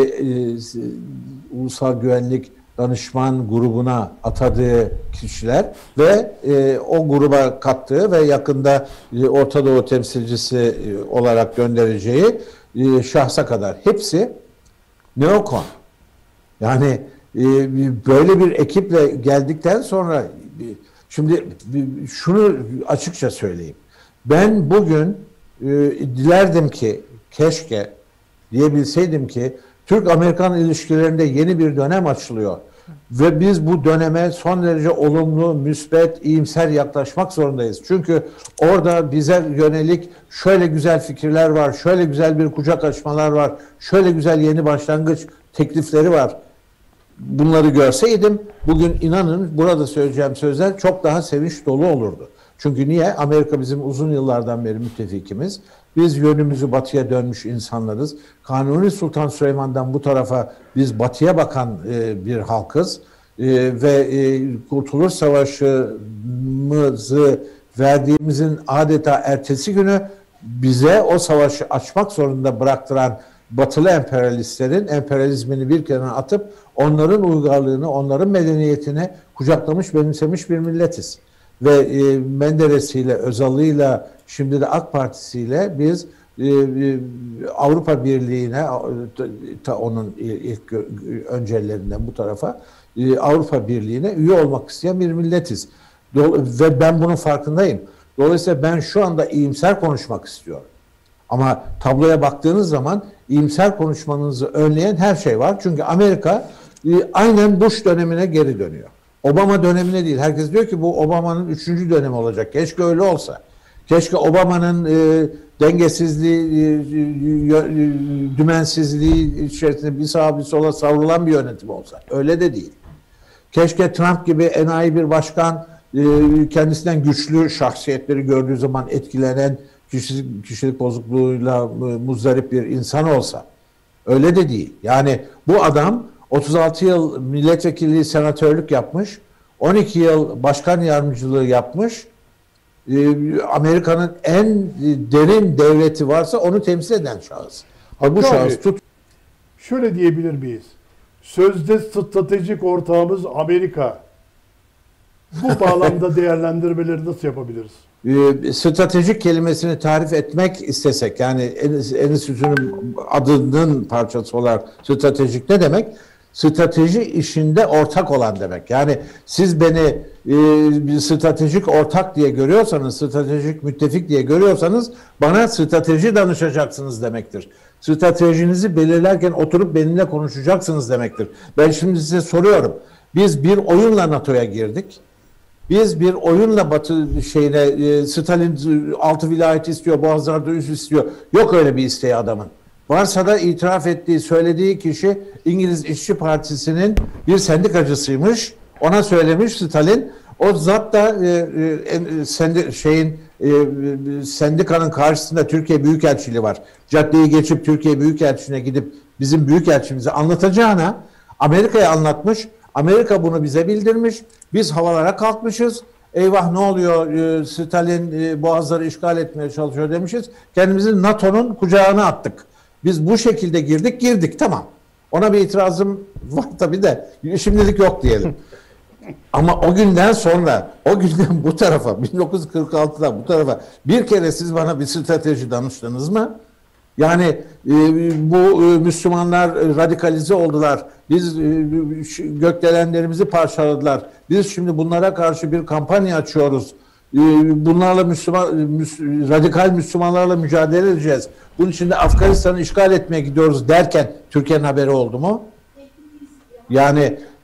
Ulusal Güvenlik Danışman grubuna atadığı kişiler ve o gruba kattığı ve yakında Orta Doğu temsilcisi olarak göndereceği şahsa kadar hepsi neokon. Yani böyle bir ekiple geldikten sonra şimdi şunu açıkça söyleyeyim. Ben bugün dilerdim ki keşke diyebilseydim ki Türk-Amerikan ilişkilerinde yeni bir dönem açılıyor. Ve biz bu döneme son derece olumlu, müsbet, iyimser yaklaşmak zorundayız. Çünkü orada bize yönelik şöyle güzel fikirler var, şöyle güzel bir kucak açmalar var, şöyle güzel yeni başlangıç teklifleri var. Bunları görseydim bugün inanın burada söyleyeceğim sözler çok daha sevinç dolu olurdu. Çünkü niye? Amerika bizim uzun yıllardan beri müttefikimiz. Biz yönümüzü batıya dönmüş insanlarız. Kanuni Sultan Süleyman'dan bu tarafa biz batıya bakan bir halkız. Ve Kurtuluş Savaşı'mızı verdiğimizin adeta ertesi günü bize o savaşı açmak zorunda bıraktıran batılı emperyalistlerin emperyalizmini bir kenara atıp onların uygarlığını, onların medeniyetini kucaklamış, benimsemiş bir milletiz. Ve Menderes'iyle, Özal'ıyla, şimdi de AK Partisi'yle biz Avrupa Birliği'ne, onun ilk öncellerinden bu tarafa Avrupa Birliği'ne üye olmak isteyen bir milletiz. Ve ben bunun farkındayım. Dolayısıyla ben şu anda iyimser konuşmak istiyorum. Ama tabloya baktığınız zaman iyimser konuşmanızı önleyen her şey var. Çünkü Amerika aynen Bush dönemine geri dönüyor. Obama dönemine değil. Herkes diyor ki bu Obama'nın 3. dönemi olacak. Keşke öyle olsa. Keşke Obama'nın dengesizliği, dümensizliği içerisinde bir sağa bir sola savrulan bir yönetim olsa. Öyle de değil. Keşke Trump gibi enayi bir başkan kendisinden güçlü şahsiyetleri gördüğü zaman etkilenen kişilik bozukluğuyla muzdarip bir insan olsa. Öyle de değil. Yani bu adam 36 yıl milletvekilliği, senatörlük yapmış, 12 yıl başkan yardımcılığı yapmış, Amerika'nın en derin devleti varsa onu temsil eden şahıs. Bu şahıs şöyle diyebilir miyiz? Sözde stratejik ortağımız Amerika. Bu bağlamda değerlendirmeleri nasıl yapabiliriz? Stratejik kelimesini tarif etmek istesek, yani Enstitüsü'nün adının parçası olarak stratejik ne demek? Strateji işinde ortak olan demek. Yani siz beni bir stratejik ortak diye görüyorsanız, stratejik müttefik diye görüyorsanız bana strateji danışacaksınız demektir. Stratejinizi belirlerken oturup benimle konuşacaksınız demektir. Ben şimdi size soruyorum. Biz bir oyunla NATO'ya girdik. Biz bir oyunla Batı Stalin 6 vilayet istiyor, Boğazlar'da üs istiyor. Yok öyle bir isteği adamın. Varsa da itiraf ettiği, söylediği kişi İngiliz İşçi Partisi'nin bir sendikacısıymış. Ona söylemiş Stalin. O zat da sendikanın karşısında Türkiye Büyükelçiliği var. Caddeyi geçip Türkiye Büyükelçiliğine gidip bizim Büyükelçimizi anlatacağına Amerika'ya anlatmış. Amerika bunu bize bildirmiş. Biz havalara kalkmışız. Eyvah ne oluyor? Stalin Boğazları işgal etmeye çalışıyor demişiz. Kendimizi NATO'nun kucağına attık. Biz bu şekilde girdik tamam. Ona bir itirazım var tabii de şimdilik yok diyelim. Ama o günden sonra, o günden bu tarafa, 1946'dan bu tarafa bir kere siz bana bir strateji danıştınız mı? Yani bu Müslümanlar radikalize oldular. Biz gökdelenlerimizi parçaladılar. Biz şimdi bunlara karşı bir kampanya açıyoruz. Bunlarla radikal Müslümanlarla mücadele edeceğiz. Bunun için de Afganistan'ı işgal etmeye gidiyoruz derken Türkiye'nin haberi oldu mu? Yani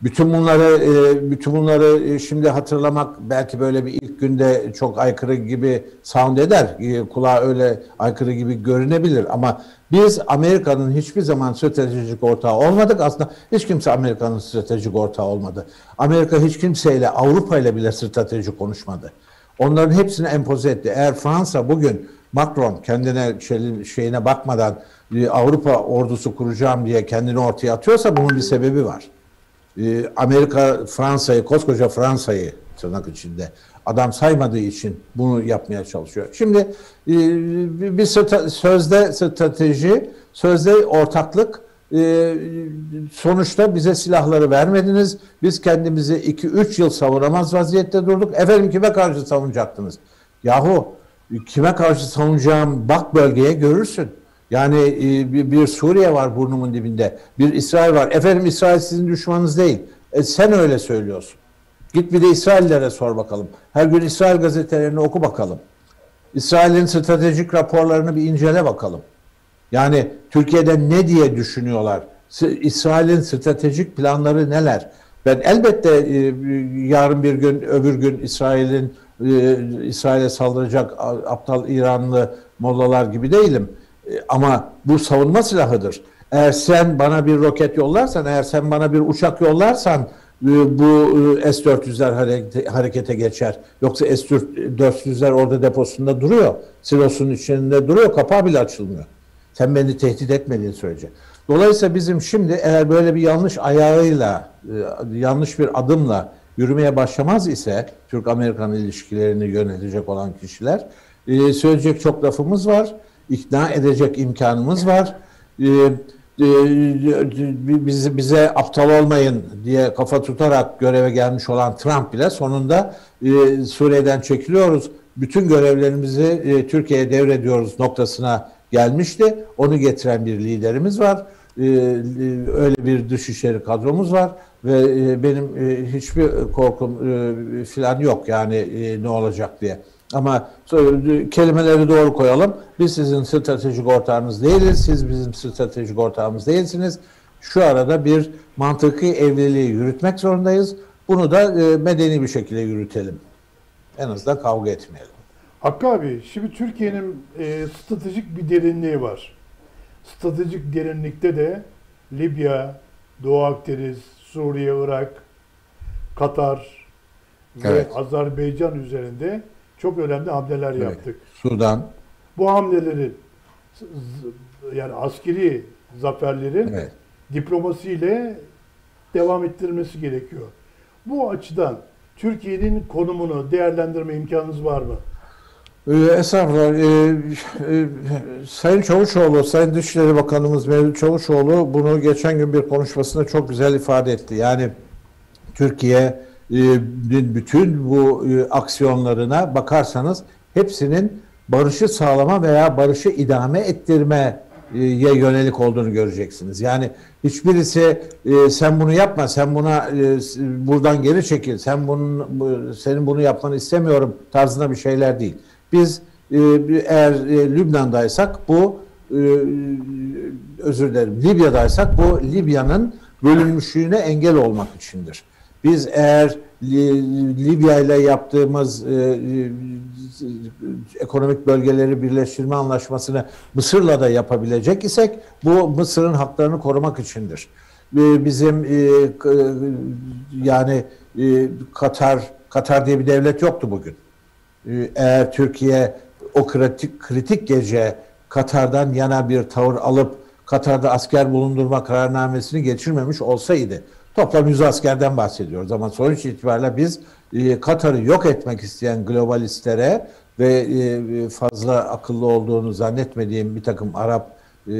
Bütün bunları şimdi hatırlamak belki böyle bir ilk günde çok aykırı gibi sound eder. Kulağa öyle aykırı gibi görünebilir ama biz Amerika'nın hiçbir zaman stratejik ortağı olmadık. Aslında hiç kimse Amerika'nın stratejik ortağı olmadı. Amerika hiç kimseyle, Avrupa ile bile strateji konuşmadı. Onların hepsini empoze etti. Eğer Fransa bugün Macron kendine şeyine bakmadan Avrupa ordusu kuracağım diye kendini ortaya atıyorsa bunun bir sebebi var. Amerika Fransa'yı, koskoca Fransa'yı tırnak içinde adam saymadığı için bunu yapmaya çalışıyor. Şimdi bir sözde strateji, sözde ortaklık, sonuçta bize silahları vermediniz. Biz kendimizi 2-3 yıl savunamaz vaziyette durduk. Efendim kime karşı savunacaktınız? Yahu kime karşı savunacağım bak bölgeye görürsün. Yani bir Suriye var burnumun dibinde. Bir İsrail var. Efendim İsrail sizin düşmanınız değil. Sen öyle söylüyorsun. Git bir de İsraillere sor bakalım. Her gün İsrail gazetelerini oku bakalım. İsrail'in stratejik raporlarını bir incele bakalım. Yani Türkiye'de ne diye düşünüyorlar? İsrail'in stratejik planları neler? Ben elbette yarın bir gün öbür gün İsrail'e saldıracak aptal İranlı mollalar gibi değilim. Ama bu savunma silahıdır. Eğer sen bana bir roket yollarsan, eğer sen bana bir uçak yollarsan bu S-400'ler harekete geçer. Yoksa S-400'ler orada deposunda duruyor. Silosun içinde duruyor. Kapağı bile açılmıyor. Sen beni tehdit etmediğin sürece. Dolayısıyla bizim şimdi eğer böyle bir yanlış ayağıyla, yanlış bir adımla yürümeye başlamaz ise Türk-Amerikan ilişkilerini yönetecek olan kişiler, söyleyecek çok lafımız var. İkna edecek imkanımız var. Bize aptal olmayın diye kafa tutarak göreve gelmiş olan Trump bile sonunda Suriye'den çekiliyoruz. Bütün görevlerimizi Türkiye'ye devrediyoruz noktasına gelmişti. Onu getiren bir liderimiz var. Öyle bir dışişleri kadromuz var ve benim hiçbir korkum falan yok yani ne olacak diye. Ama kelimeleri doğru koyalım. Biz sizin stratejik ortağınız değiliz. Siz bizim stratejik ortağımız değilsiniz. Şu arada bir mantıki evliliği yürütmek zorundayız. Bunu da medeni bir şekilde yürütelim. En azından kavga etmeyelim. Hakkı abi, şimdi Türkiye'nin stratejik bir derinliği var. Stratejik derinlikte de Libya, Doğu Akdeniz, Suriye, Irak, Katar ve Azerbaycan üzerinde çok önemli hamleler yaptık. Sudan. Bu hamlelerin yani askeri zaferlerin diplomasiyle devam ettirilmesi gerekiyor. Bu açıdan Türkiye'nin konumunu değerlendirme imkanınız var mı? Estağfurullah. Sayın Çavuşoğlu, Sayın Dışişleri Bakanımız Mevlüt Çavuşoğlu bunu geçen gün bir konuşmasında çok güzel ifade etti. Yani Türkiye bütün bu aksiyonlarına bakarsanız hepsinin barışı sağlama veya barışı idame ettirmeye yönelik olduğunu göreceksiniz. Yani hiçbirisi sen bunu yapma, sen buna buradan geri çekil, senin bunu yapmanı istemiyorum tarzında bir şeyler değil. Biz eğer Lübnan'daysak bu özür dilerim Libya'daysak bu Libya'nın bölünmüşlüğüne engel olmak içindir. Biz eğer Libya ile yaptığımız ekonomik bölgeleri birleştirme anlaşmasını Mısır'la da yapabilecek isek bu Mısır'ın haklarını korumak içindir. Bizim yani Katar diye bir devlet yoktu bugün. Eğer Türkiye o kritik gece Katar'dan yana bir tavır alıp Katar'da asker bulundurma kararnamesini geçirmemiş olsaydı, toplam 100 askerden bahsediyoruz ama sonuç itibariyle biz Katar'ı yok etmek isteyen globalistlere ve fazla akıllı olduğunu zannetmediğim bir takım Arap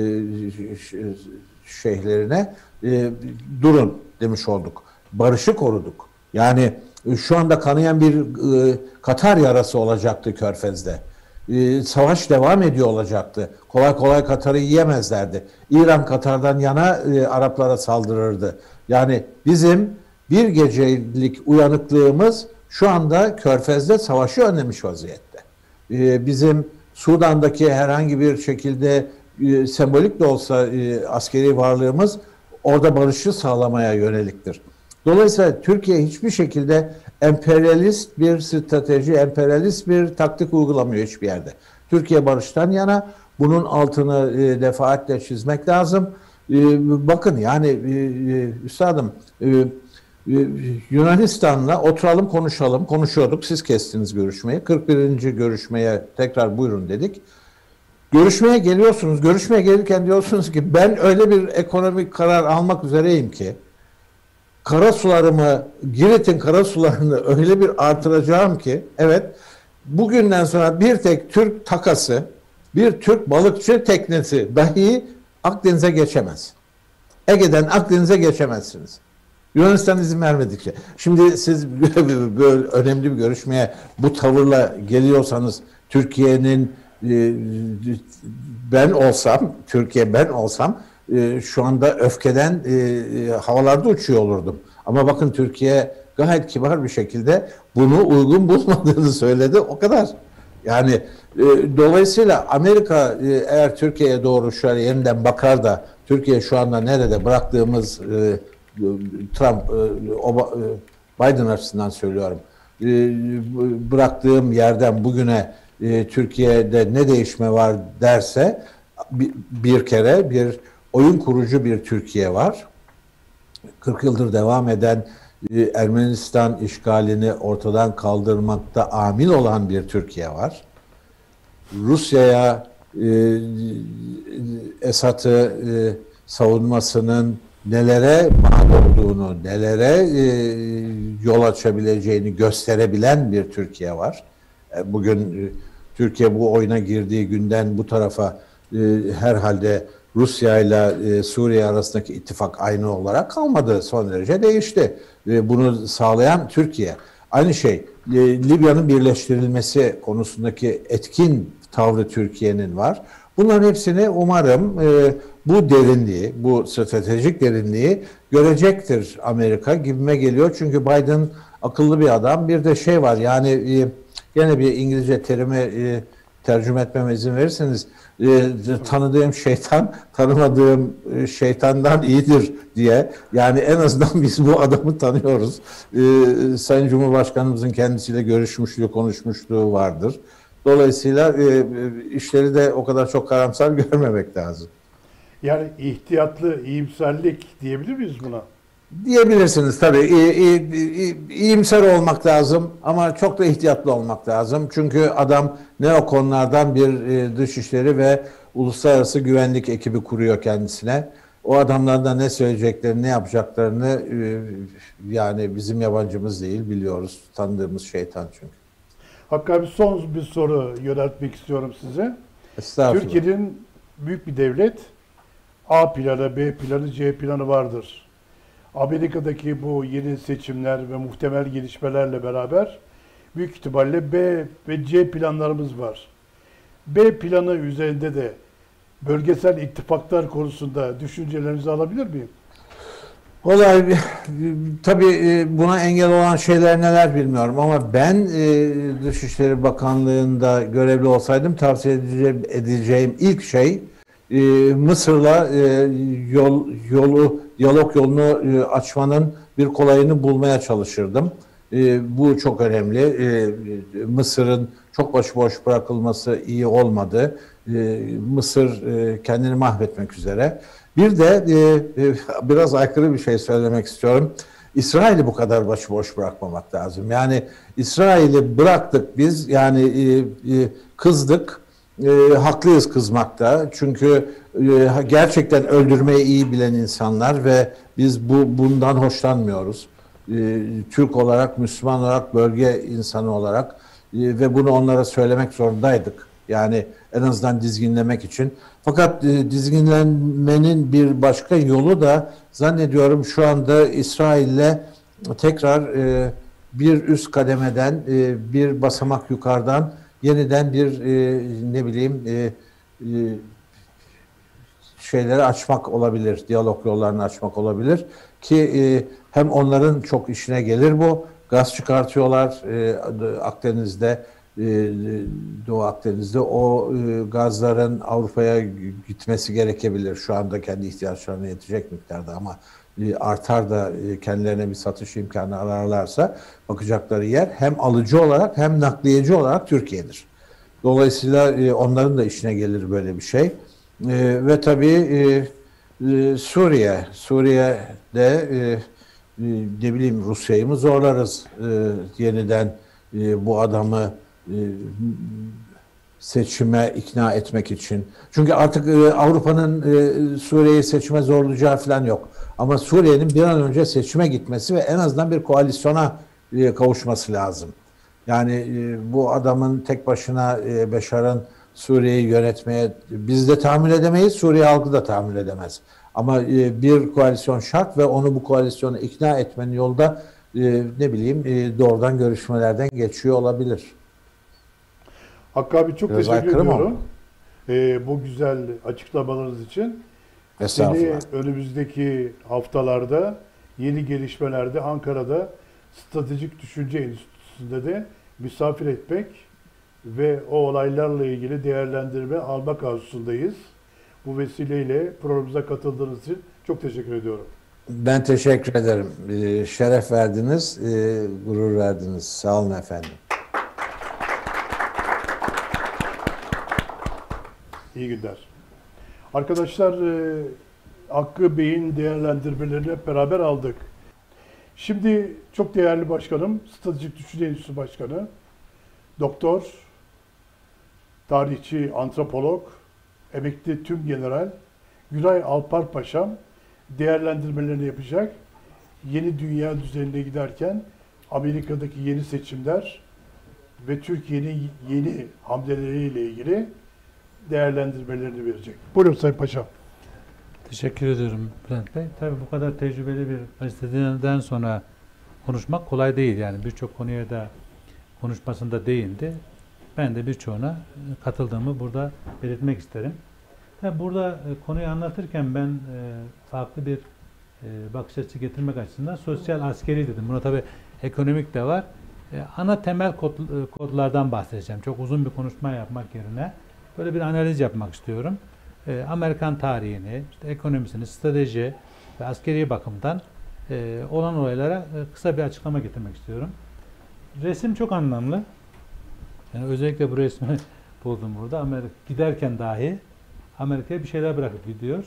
şeyhlerine durun demiş olduk. Barışı koruduk. Yani şu anda kanayan bir Katar yarası olacaktı Körfez'de. Savaş devam ediyor olacaktı. Kolay kolay Katar'ı yiyemezlerdi. İran Katar'dan yana Araplara saldırırdı. Yani bizim bir gecelik uyanıklığımız şu anda Körfez'de savaşı önlemiş vaziyette. Bizim Sudan'daki herhangi bir şekilde sembolik de olsa askeri varlığımız orada barışı sağlamaya yöneliktir. Dolayısıyla Türkiye hiçbir şekilde emperyalist bir strateji, emperyalist bir taktik uygulamıyor hiçbir yerde. Türkiye barıştan yana, bunun altını defaatle çizmek lazım. Bakın yani üstadım, Yunanistan'la oturalım konuşalım. Konuşuyorduk. Siz kestiniz görüşmeyi. 41. görüşmeye tekrar buyurun dedik. Görüşmeye geliyorsunuz. Görüşmeye gelirken diyorsunuz ki ben öyle bir ekonomik karar almak üzereyim ki karasularımı, Girit'in karasularını öyle bir artıracağım ki evet, bugünden sonra bir tek Türk takası, bir Türk balıkçı teknesi dahi Akdeniz'e geçemez. Ege'den Akdeniz'e geçemezsiniz. Yunanistan izin vermedikçe. Şimdi siz böyle önemli bir görüşmeye bu tavırla geliyorsanız Türkiye'nin ben olsam şu anda öfkeden havalarda uçuyor olurdum. Ama bakın Türkiye gayet kibar bir şekilde bunu uygun bulmadığını söyledi. O kadar. Yani dolayısıyla Amerika eğer Türkiye'ye doğru şöyle yeniden bakar da Türkiye şu anda nerede bıraktığımız Trump, Biden açısından söylüyorum. Bıraktığım yerden bugüne Türkiye'de ne değişme var derse bir kere bir oyun kurucu bir Türkiye var. 40 yıldır devam eden Ermenistan işgalini ortadan kaldırmakta amil olan bir Türkiye var. Rusya'ya Esad'ı savunmasının nelere mal olduğunu, nelere yol açabileceğini gösterebilen bir Türkiye var. Bugün Türkiye bu oyuna girdiği günden bu tarafa herhalde Rusya ile Suriye arasındaki ittifak aynı olarak kalmadı. Son derece değişti. Bunu sağlayan Türkiye. Aynı şey Libya'nın birleştirilmesi konusundaki etkin tavrı Türkiye'nin var. Bunların hepsini umarım bu derinliği, bu stratejik derinliği görecektir Amerika gibime geliyor. Çünkü Biden akıllı bir adam. Bir de şey var yani gene bir İngilizce terimi tercüme etmeme izin verirseniz tanıdığım şeytan tanımadığım şeytandan iyidir diye. Yani en azından biz bu adamı tanıyoruz. Sayın Cumhurbaşkanımızın kendisiyle görüşmüşlüğü, konuşmuşluğu vardır. Dolayısıyla işleri de o kadar çok karamsar görmemek lazım. Yani ihtiyatlı iyimserlik diyebilir miyiz buna? Diyebilirsiniz tabii. İyimser olmak lazım ama çok da ihtiyatlı olmak lazım. Çünkü adam neokonlardan bir dışişleri ve uluslararası güvenlik ekibi kuruyor kendisine. O adamların da ne söyleyeceklerini, ne yapacaklarını yani bizim yabancımız değil, biliyoruz. Tanıdığımız şeytan çünkü. Hakkı abi, son bir soru yöneltmek istiyorum size. Estağfurullah. Türkiye'nin büyük bir devlet, A planı, B planı, C planı vardır. Amerika'daki bu yeni seçimler ve muhtemel gelişmelerle beraber büyük ihtimalle B ve C planlarımız var. B planı üzerinde de bölgesel ittifaklar konusunda düşüncelerinizi alabilir miyim? Vallahi tabii buna engel olan şeyler neler bilmiyorum ama ben Dışişleri Bakanlığı'nda görevli olsaydım tavsiye edeceğim ilk şey Mısır'la diyalog yolunu açmanın bir kolayını bulmaya çalışırdım. Bu çok önemli. Mısır'ın çok başıboş bırakılması iyi olmadı. Mısır kendini mahvetmek üzere. Bir de biraz aykırı bir şey söylemek istiyorum. İsrail'i bu kadar başıboş bırakmamak lazım. Yani İsrail'i bıraktık biz, yani kızdık. Haklıyız kızmakta. Çünkü gerçekten öldürmeyi iyi bilen insanlar ve biz bundan hoşlanmıyoruz. Türk olarak, Müslüman olarak, bölge insanı olarak ve bunu onlara söylemek zorundaydık. Yani en azından dizginlemek için. Fakat dizginlenmenin bir başka yolu da zannediyorum şu anda İsrail'le tekrar bir üst kademeden, bir basamak yukarıdan yeniden bir ne bileyim şeyleri açmak olabilir, diyalog yollarını açmak olabilir ki hem onların çok işine gelir bu. Gaz çıkartıyorlar Akdeniz'de, Doğu Akdeniz'de. O gazların Avrupa'ya gitmesi gerekebilir. Şu anda kendi ihtiyaçlarına yetecek miktarda ama artar da kendilerine bir satış imkanı ararlarsa bakacakları yer hem alıcı olarak hem nakliyeci olarak Türkiye'dir. Dolayısıyla onların da işine gelir böyle bir şey. Ve tabii Suriye'de ne bileyim Rusya'yı mı zorlarız yeniden bu adamı seçime ikna etmek için. Çünkü artık Avrupa'nın Suriye'yi seçime zorlayacağı falan yok. Ama Suriye'nin bir an önce seçime gitmesi ve en azından bir koalisyona kavuşması lazım. Yani bu adamın tek başına Beşar'ın Suriye'yi yönetmeye biz de tahammül edemeyiz, Suriye halkı da tahammül edemez. Ama bir koalisyon şart ve onu bu koalisyona ikna etmenin yolda ne bileyim doğrudan görüşmelerden geçiyor olabilir. Hakkı abi çok teşekkür ediyorum. Bu güzel açıklamalarınız için. Seni önümüzdeki haftalarda yeni gelişmelerde Ankara'da Stratejik Düşünce Enstitüsü'nde de misafir etmek ve o olaylarla ilgili değerlendirme almak arzusundayız. Bu vesileyle programımıza katıldığınız için çok teşekkür ediyorum. Ben teşekkür ederim. Şeref verdiniz, gurur verdiniz. Sağ olun efendim. İyi günler. Arkadaşlar, Hakkı Bey'in değerlendirmelerini hep beraber aldık. Şimdi çok değerli başkanım, Stratejik Düşünce Enstitüsü Başkanı, Doktor, tarihçi, antropolog, emekli tümgeneral Güray Alpar Paşam değerlendirmelerini yapacak. Yeni dünya düzenine giderken Amerika'daki yeni seçimler ve Türkiye'nin yeni hamleleriyle ilgili değerlendirmelerini verecek. Buyurun Sayın Paşam. Teşekkür ediyorum Bülent Bey. Tabii bu kadar tecrübeli bir gazeteciden sonra konuşmak kolay değil. Yani birçok konuya da konuşmasında değindi. Ben de birçoğuna katıldığımı burada belirtmek isterim. Tabii burada konuyu anlatırken ben farklı bir bakış açısı getirmek açısından sosyal askeri dedim. Buna tabii ekonomik de var. Ana temel kodlardan bahsedeceğim. Çok uzun bir konuşma yapmak yerine böyle bir analiz yapmak istiyorum. Amerikan tarihini, işte ekonomisini, strateji ve askeri bakımdan olan olaylara kısa bir açıklama getirmek istiyorum. Resim çok anlamlı. Yani özellikle bu resmi buldum burada. Giderken dahi Amerika'ya bir şeyler bırakıp gidiyor.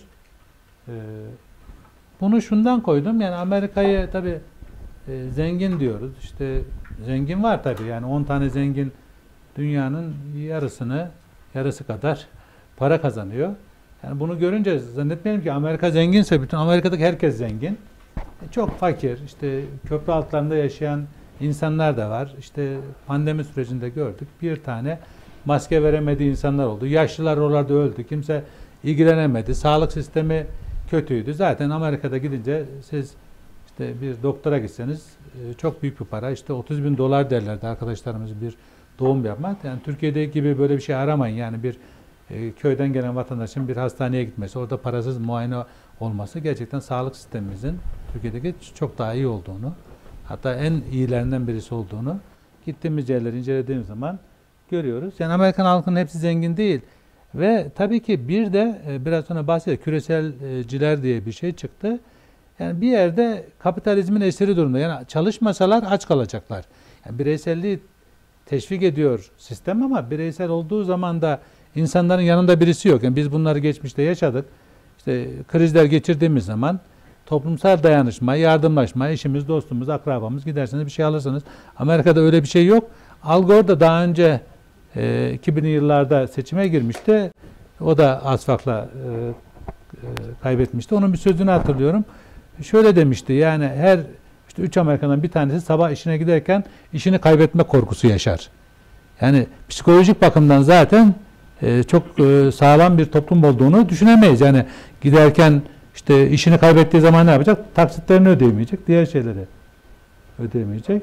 Bunu şundan koydum. Yani Amerika'yı tabii zengin diyoruz. İşte zengin var tabii. Yani 10 tane zengin dünyanın yarısı kadar para kazanıyor. Yani bunu görünce zannetmeyelim ki Amerika zenginse bütün Amerika'daki herkes zengin. Çok fakir, işte köprü altlarında yaşayan insanlar da var. İşte pandemi sürecinde gördük. Bir tane maske veremediği insanlar oldu. Yaşlılar oralarda öldü. Kimse ilgilenemedi. Sağlık sistemi kötüydü. Zaten Amerika'da gidince siz işte bir doktora gitseniz çok büyük bir para. İşte 30 bin dolar derlerdi arkadaşlarımız bir doğum yapmak. Yani Türkiye'deki gibi böyle bir şey aramayın. Yani bir köyden gelen vatandaşın bir hastaneye gitmesi, orada parasız muayene olması gerçekten sağlık sistemimizin Türkiye'deki çok daha iyi olduğunu, hatta en iyilerinden birisi olduğunu gittiğimiz yerleri incelediğimiz zaman görüyoruz. Yani Amerikan halkının hepsi zengin değil. Ve tabii ki bir de biraz sonra bahsedeyim, küreselciler diye bir şey çıktı. Yani bir yerde kapitalizmin esiri durumda. Yani çalışmasalar aç kalacaklar. Yani bireyselliği teşvik ediyor sistem ama bireysel olduğu zaman da insanların yanında birisi yok. Yani biz bunları geçmişte yaşadık. İşte krizler geçirdiğimiz zaman toplumsal dayanışma, yardımlaşma, eşimiz, dostumuz, akrabamız giderseniz bir şey alırsanız. Amerika'da öyle bir şey yok. Al Gore da daha önce 2000'li yıllarda seçime girmişti. O da az farkla kaybetmişti. Onun bir sözünü hatırlıyorum. Şöyle demişti, yani her işte 3 Amerikan'dan bir tanesi sabah işine giderken işini kaybetme korkusu yaşar. Yani psikolojik bakımdan zaten çok sağlam bir toplum olduğunu düşünemeyiz. Yani giderken işte işini kaybettiği zaman ne yapacak? Taksitlerini ödeyemeyecek, diğer şeyleri ödeyemeyecek.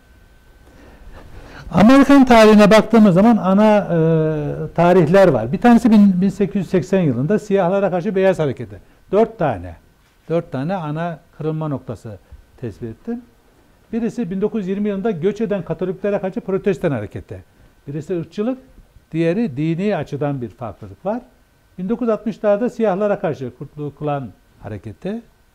Amerikan tarihine baktığımız zaman ana tarihler var. Bir tanesi 1880 yılında siyahlara karşı beyaz hareketi. 4 tane ana kırılma noktası tespit ettim. Birisi 1920 yılında göç eden Katoliklere karşı protestan hareketi. Birisi ırkçılık, diğeri dini açıdan bir farklılık var. 1960'larda siyahlara karşı Kurtuluğu Kılan hareketi.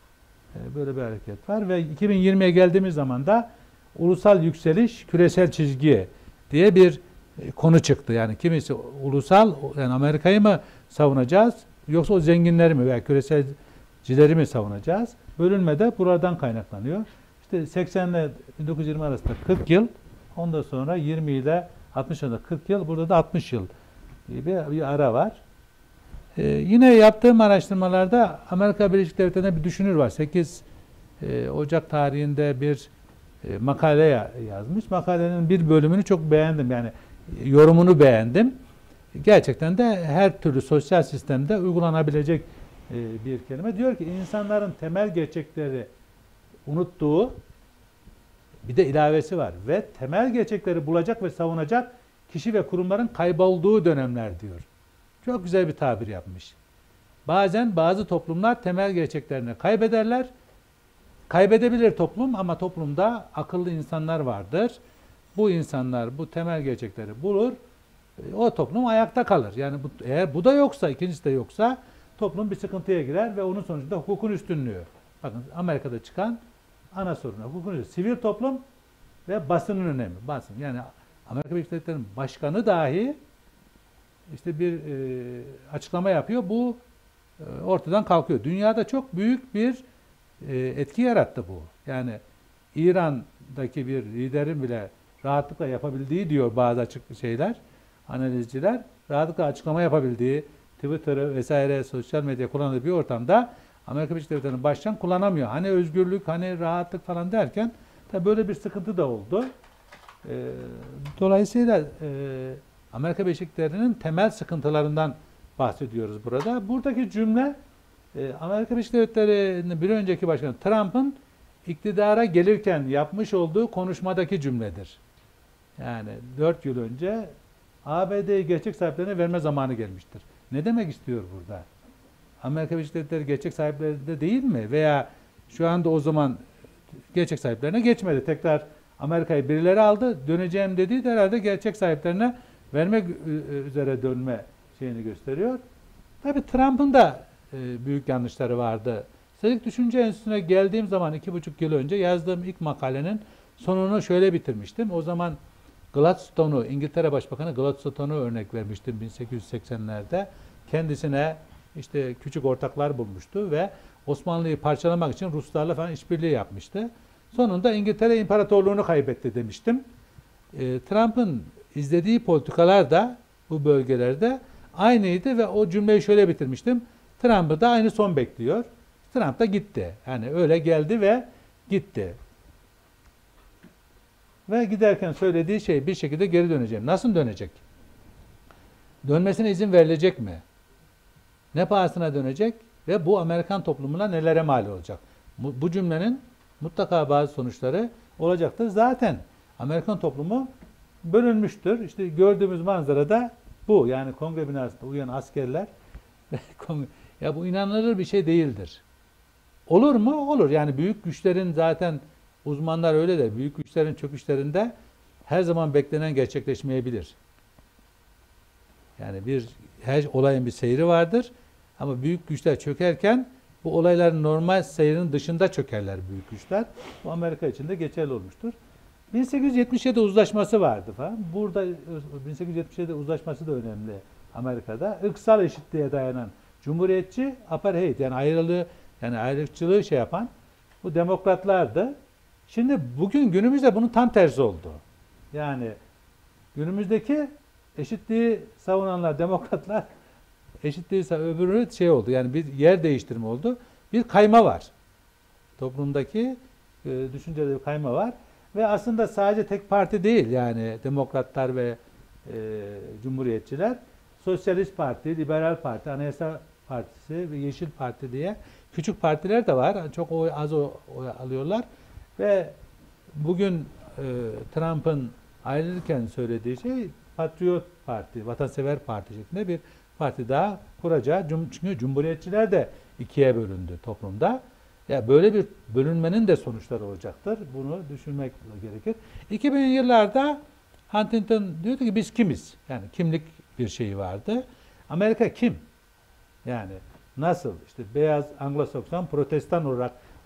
Böyle bir hareket var ve 2020'ye geldiğimiz zaman da ulusal yükseliş, küresel çizgi diye bir konu çıktı. Yani kimisi ulusal, yani Amerika'yı mı savunacağız yoksa o zenginleri mi veya küreselcileri mi savunacağız? Bölünme de buradan kaynaklanıyor. İşte 80 ile 1920 arasında 40 yıl, ondan sonra 20 ile 60 arasında 40 yıl, burada da 60 yıl bir ara var. Yine yaptığım araştırmalarda Amerika Birleşik Devletleri'nde bir düşünür var. 8 Ocak tarihinde bir makale yazmış. Makalenin bir bölümünü çok beğendim. Yani yorumunu beğendim. Gerçekten de her türlü sosyal sistemde uygulanabilecek bir kelime. Diyor ki insanların temel gerçekleri unuttuğu bir de ilavesi var. Ve temel gerçekleri bulacak ve savunacak kişi ve kurumların kaybolduğu dönemler diyor. Çok güzel bir tabir yapmış. Bazen bazı toplumlar temel gerçeklerini kaybederler. Kaybedebilir toplum ama toplumda akıllı insanlar vardır. Bu insanlar bu temel gerçekleri bulur. O toplum ayakta kalır. Yani eğer bu da yoksa, ikincisi de yoksa toplum bir sıkıntıya girer ve onun sonucunda hukukun üstünlüğü. Bakın Amerika'da çıkan ana sorun hukukun üstünlüğü. Sivil toplum ve basının önemi. Basın. Yani Amerika Birleşik Devletleri'nin başkanı dahi işte bir açıklama yapıyor. Bu ortadan kalkıyor. Dünyada çok büyük bir etki yarattı bu. Yani İran'daki bir liderin bile rahatlıkla yapabildiği diyor bazı açık şeyler, analizciler. Rahatlıkla açıklama yapabildiği, Twitter'ı vesaire sosyal medya kullandığı bir ortamda Amerika Birleşik Devletleri'nin başkan kullanamıyor. Hani özgürlük, hani rahatlık falan derken tabii böyle bir sıkıntı da oldu. Dolayısıyla Amerika Birleşik Devletleri'nin temel sıkıntılarından bahsediyoruz burada. Buradaki cümle Amerika Birleşik Devletleri'nin bir önceki başkanı Trump'ın iktidara gelirken yapmış olduğu konuşmadaki cümledir. Yani 4 yıl önce ABD'yi gerçek sahiplerine verme zamanı gelmiştir. Ne demek istiyor burada? Amerika Birleşik Devletleri gerçek sahiplerinde değil mi? Veya şu anda o zaman gerçek sahiplerine geçmedi. Tekrar Amerika'yı birileri aldı. Döneceğim dediği de herhalde gerçek sahiplerine vermek üzere dönme şeyini gösteriyor. Tabii Trump'ın da büyük yanlışları vardı. Stratejik Düşünce Enstitüsü'ne geldiğim zaman 2,5 yıl önce yazdığım ilk makalenin sonunu şöyle bitirmiştim. O zaman Gladstone'u, İngiltere Başbakanı Gladstone'u örnek vermiştim 1880'lerde. Kendisine işte küçük ortaklar bulmuştu ve Osmanlı'yı parçalamak için Ruslarla falan işbirliği yapmıştı. Sonunda İngiltere İmparatorluğunu kaybetti demiştim. Trump'ın izlediği politikalar da bu bölgelerde aynıydı ve o cümleyi şöyle bitirmiştim. Trump'ı da aynı son bekliyor. Trump da gitti. Yani öyle geldi ve gitti. Ve giderken söylediği şey bir şekilde geri döneceğim. Nasıl dönecek? Dönmesine izin verilecek mi? Ne pahasına dönecek? Ve bu Amerikan toplumuna nelere mal olacak? Bu cümlenin mutlaka bazı sonuçları olacaktır. Zaten Amerikan toplumu bölünmüştür. İşte gördüğümüz manzara da bu. Yani kongre binasında uyuyan askerler ya bu inanılır bir şey değildir. Olur mu? Olur. Yani büyük güçlerin zaten uzmanlar öyle de büyük güçlerin çöküşlerinde her zaman beklenen gerçekleşmeyebilir. Yani her olayın bir seyri vardır ama büyük güçler çökerken bu olayların normal seyrinin dışında çökerler büyük güçler. Bu Amerika için de geçerli olmuştur. 1877 uzlaşması vardı falan. Burada 1877 uzlaşması da önemli Amerika'da. Irksal eşitliğe dayanan cumhuriyetçi, apartheid yani ayrılıkçılığı şey yapan bu demokratlardı. Şimdi günümüzde bunun tam tersi oldu. Yani günümüzdeki eşitliği savunanlar, demokratlar eşitliği öbürü şey oldu. Yani bir yer değiştirme oldu. Bir kayma var. Toplumdaki düşüncede bir kayma var. Ve aslında sadece tek parti değil yani demokratlar ve cumhuriyetçiler. Sosyalist Parti, Liberal Parti, Anayasa Partisi ve Yeşil Parti diye küçük partiler de var. Çok az oy alıyorlar. Ve bugün Trump'ın ayrılırken söylediği şey Patriot Parti, Vatansever Parti şeklinde bir parti daha kuracağı. Çünkü cumhuriyetçiler de ikiye bölündü toplumda. Ya böyle bir bölünmenin de sonuçları olacaktır. Bunu düşünmek gerekir. 2000'li yıllarda Huntington diyordu ki biz kimiz? Yani kimlik bir şeyi vardı. Amerika kim? Yani nasıl? İşte beyaz Anglo-Sakson protestan olarak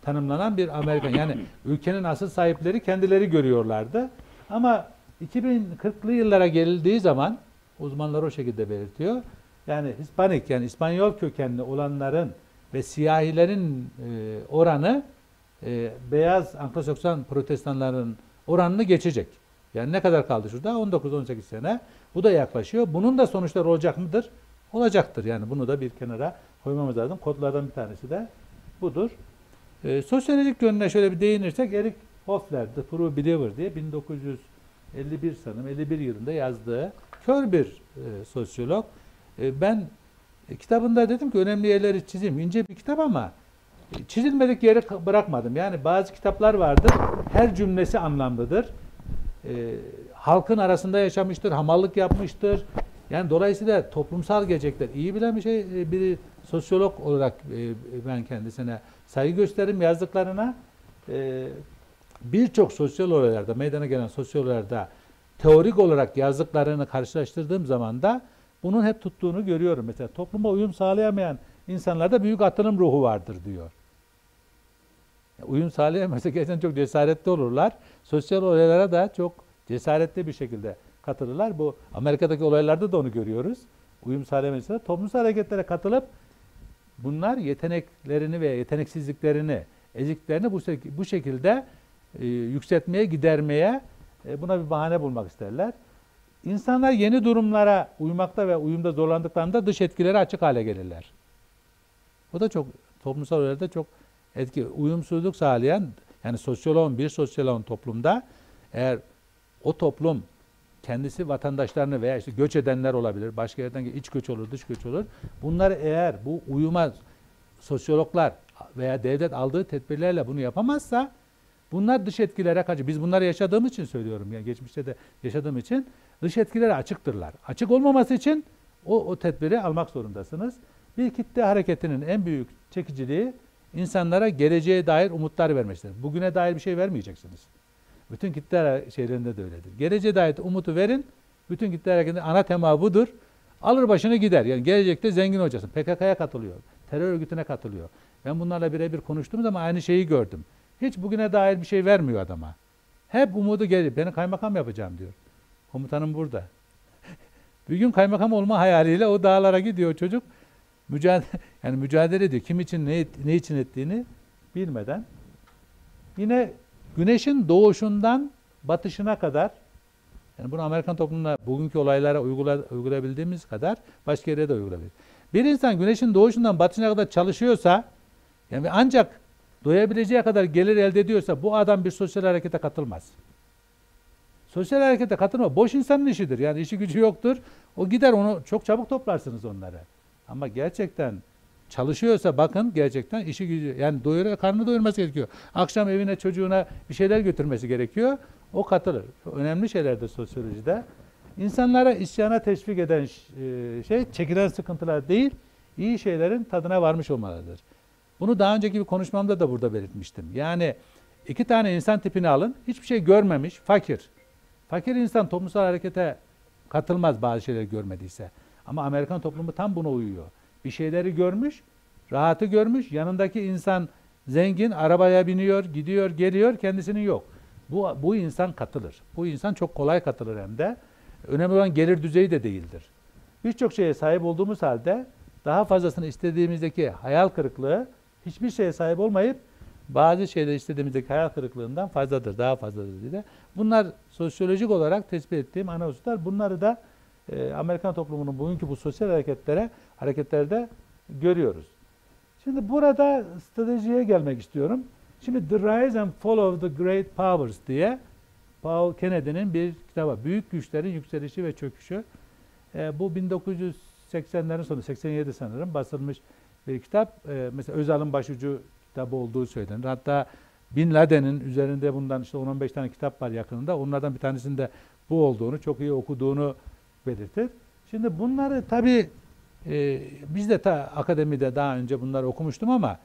tanımlanan bir Amerikan. Yani ülkenin asıl sahipleri kendileri görüyorlardı. Ama 2040'lı yıllara gelindiği zaman uzmanlar o şekilde belirtiyor. Yani Hispanik yani İspanyol kökenli olanların ve siyahilerin oranı beyaz Anglo-Sakson protestanların oranını geçecek. Yani ne kadar kaldı şurada? 19-18 sene. Bu da yaklaşıyor. Bunun da sonuçları olacak mıdır? Olacaktır. Yani bunu da bir kenara koymamız lazım. Kodlardan bir tanesi de budur. Sosyolojik yönüne şöyle bir değinirsek Eric Hofler, The True Believer diye 1951 sanırım 51 yılında yazdığı kör bir sosyolog. Ben kitabında dedim ki önemli yerleri çizeyim. İnce bir kitap ama çizilmedik yeri bırakmadım. Yani bazı kitaplar vardır. Her cümlesi anlamlıdır. Halkın arasında yaşamıştır, hamallık yapmıştır. Yani dolayısıyla toplumsal gerçekler iyi bilen bir sosyolog olarak ben kendisine saygı gösteririm yazdıklarına. Birçok sosyal olaylarda, meydana gelen sosyal olaylarda teorik olarak yazdıklarını karşılaştırdığım zaman da bunun hep tuttuğunu görüyorum. Mesela topluma uyum sağlayamayan insanlarda büyük atılım ruhu vardır diyor. Uyum sağlayamazsa gerçekten çok cesaretli olurlar. Sosyal olaylara da çok cesaretli bir şekilde katılırlar. Bu Amerika'daki olaylarda da onu görüyoruz. Uyum sağlayamayınca toplumsal hareketlere katılıp bunlar yeteneklerini ve yeteneksizliklerini, eziklerini bu şekilde yükseltmeye, gidermeye buna bir bahane bulmak isterler. İnsanlar yeni durumlara uymakta ve uyumda zorlandıklarında dış etkileri açık hale gelirler. Bu da çok toplumsal olaylarda çok uyumsuzluk sağlayan yani bir sosyoloğun toplumda eğer o toplum kendisi vatandaşlarını veya işte göç edenler olabilir, başka yerden iç göç olur, dış göç olur. Bunları eğer bu uyuma sosyologlar veya devlet aldığı tedbirlerle bunu yapamazsa bunlar dış etkilere karşı, biz bunları yaşadığımız için söylüyorum yani geçmişte de yaşadığım için dış etkilere açıktırlar. Açık olmaması için o tedbiri almak zorundasınız. Bir kitle hareketinin en büyük çekiciliği insanlara geleceğe dair umutlar vermesidir. Bugüne dair bir şey vermeyeceksiniz. Bütün kitle şeylerinde de öyledir. Geleceğe dair umutu verin. Bütün kitle hareketinin ana tema budur. Alır başını gider. Yani gelecekte zengin olacaksın. PKK'ya katılıyor. Terör örgütüne katılıyor. Ben bunlarla birebir konuştuğum zaman aynı şeyi gördüm. Hiç bugüne dair bir şey vermiyor adama. Hep umudu gelir. Beni kaymakam yapacağım diyor. Komutanım burada. Bir gün kaymakam olma hayaliyle o dağlara gidiyor çocuk. Mücadele ediyor. Kim için ne için ettiğini bilmeden. Yine güneşin doğuşundan batışına kadar yani bunu Amerikan toplumunda bugünkü olaylara uygulayabildiğimiz kadar başka yere de uygulayabilir. Bir insan güneşin doğuşundan batışına kadar çalışıyorsa yani ancak doyabileceği kadar gelir elde ediyorsa bu adam bir sosyal harekete katılmaz. Sosyal harekete katılma boş insanın işidir. Yani işi gücü yoktur. O gider onu çok çabuk toplarsınız onları. Ama gerçekten çalışıyorsa bakın gerçekten işi gücü yani karnını doyurması gerekiyor. Akşam evine çocuğuna bir şeyler götürmesi gerekiyor. O katılır. Önemli şeylerdir sosyolojide. İnsanlara isyana teşvik eden çekilen sıkıntılar değil, iyi şeylerin tadına varmış olmalıdır. Bunu daha önceki bir konuşmamda da burada belirtmiştim. Yani iki tane insan tipini alın, hiçbir şey görmemiş, fakir. Fakir insan toplumsal harekete katılmaz bazı şeyleri görmediyse. Ama Amerikan toplumu tam buna uyuyor. Bir şeyleri görmüş, rahatı görmüş, yanındaki insan zengin, arabaya biniyor, gidiyor, geliyor, kendisinin yok. Bu insan katılır. Bu insan çok kolay katılır hem de. Önemli olan gelir düzeyi de değildir. Birçok şeye sahip olduğumuz halde daha fazlasını istediğimizdeki hayal kırıklığı hiçbir şeye sahip olmayıp bazı şeyler istediğimizdeki hayal kırıklığından fazladır, daha fazladır diye. Bunlar sosyolojik olarak tespit ettiğim ana hususlar. Bunları da Amerikan toplumunun bugünkü bu sosyal hareketlerde görüyoruz. Şimdi burada stratejiye gelmek istiyorum. Şimdi The Rise and Fall of the Great Powers diye Paul Kennedy'nin bir kitabı. Büyük güçlerin yükselişi ve çöküşü. Bu 1980'lerin sonu, 87 sanırım basılmış bir kitap. Mesela Özal'ın başucu kitabı olduğu söylenir. Hatta Bin Laden'in üzerinde bundan işte 10-15 tane kitap var yakınında. Onlardan bir tanesinde bu olduğunu, çok iyi okuduğunu belirtir. Şimdi bunları tabii biz de akademide daha önce bunları okumuştum ama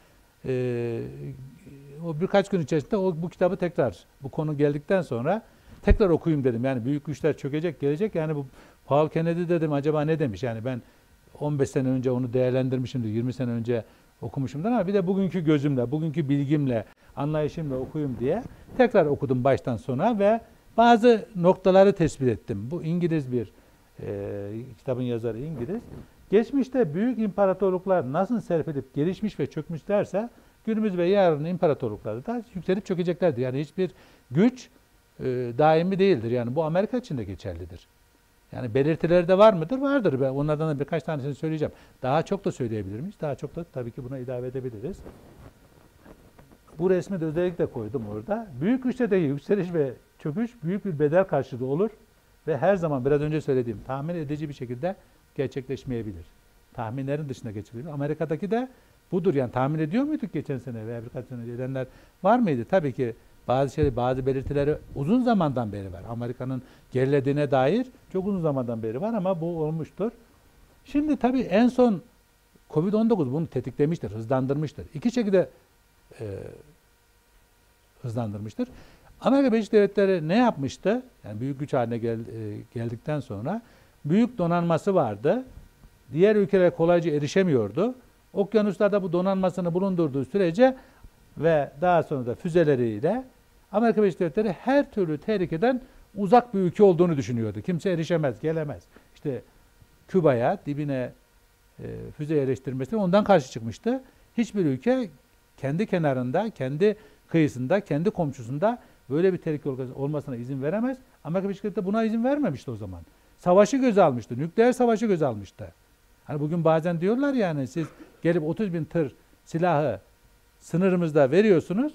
o birkaç gün içerisinde bu kitabı tekrar bu konu geldikten sonra tekrar okuyayım dedim. Yani büyük güçler çökecek, gelecek. Yani bu Paul Kennedy dedim acaba ne demiş? Yani ben 15 sene önce onu değerlendirmişimdir. 20 sene önce okumuşumdan ama bir de bugünkü gözümle, bugünkü bilgimle, anlayışımla okuyayım diye tekrar okudum baştan sona ve bazı noktaları tespit ettim. Bu İngiliz bir kitabın yazarı İngiliz. Geçmişte büyük imparatorluklar nasıl serpilip gelişmiş ve çökmüşlerse günümüz ve yarın imparatorlukları da yükselip çökeceklerdir. Yani hiçbir güç daimi değildir. Yani bu Amerika için de geçerlidir. Yani belirtileri de var mıdır? Vardır. Ben onlardan da birkaç tanesini söyleyeceğim. Daha çok da söyleyebilir miyiz? Daha çok da tabii ki buna ilave edebiliriz. Bu resmi de özellikle koydum orada. Büyük güçlerdeki yükseliş ve çöküş büyük bir bedel karşılığı olur ve her zaman biraz önce söylediğim tahmin edici bir şekilde gerçekleşmeyebilir. Tahminlerin dışında gerçekleşebilir. Amerika'daki de budur. Yani tahmin ediyor muyduk geçen sene veya birkaç sene edenler var mıydı? Tabii ki bazı belirtileri uzun zamandan beri var. Amerika'nın gerilediğine dair çok uzun zamandan beri var ama bu olmuştur. Şimdi tabii en son Covid-19 bunu tetiklemiştir, hızlandırmıştır. İki şekilde hızlandırmıştır. Amerika Birleşik Devletleri ne yapmıştı? Yani büyük güç haline geldikten sonra büyük donanması vardı. Diğer ülkelere kolayca erişemiyordu. Okyanuslarda bu donanmasını bulundurduğu sürece ve daha sonra da füzeleriyle Amerika Birleşik Devletleri her türlü tehlikeden uzak bir ülke olduğunu düşünüyordu. Kimse erişemez, gelemez. İşte Küba'ya, dibine füze yerleştirmesi ondan karşı çıkmıştı. Hiçbir ülke kendi kenarında, kendi kıyısında, kendi komşusunda böyle bir tehlike olmasına izin veremez. Amerika Birleşik Devletleri buna izin vermemişti o zaman. Savaşı göze almıştı, nükleer savaşı göze almıştı. Hani bugün bazen diyorlar yani siz gelip 30 bin tır silahı sınırımızda veriyorsunuz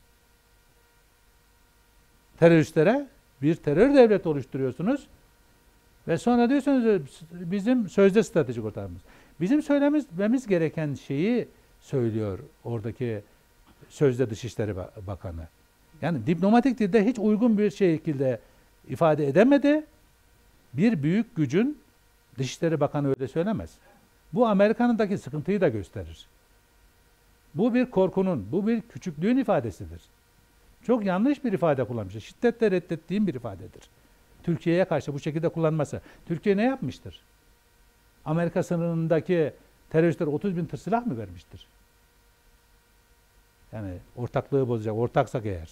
teröristlere, bir terör devleti oluşturuyorsunuz ve sonra diyorsunuz bizim sözde stratejik ortağımız. Bizim söylememiz gereken şeyi söylüyor oradaki sözde Dışişleri Bakanı. Yani diplomatik dilde hiç uygun bir şekilde ifade edemedi. Bir büyük gücün Dışişleri Bakanı öyle söylemez. Bu Amerika'nındaki sıkıntıyı da gösterir. Bu bir korkunun, bu bir küçüklüğün ifadesidir. Çok yanlış bir ifade kullanmıştır. Şiddetle reddettiğim bir ifadedir. Türkiye'ye karşı bu şekilde kullanması. Türkiye ne yapmıştır? Amerika sınırındaki teröristlere 30 bin tır silah mı vermiştir? Yani ortaklığı bozacak, ortaksak eğer.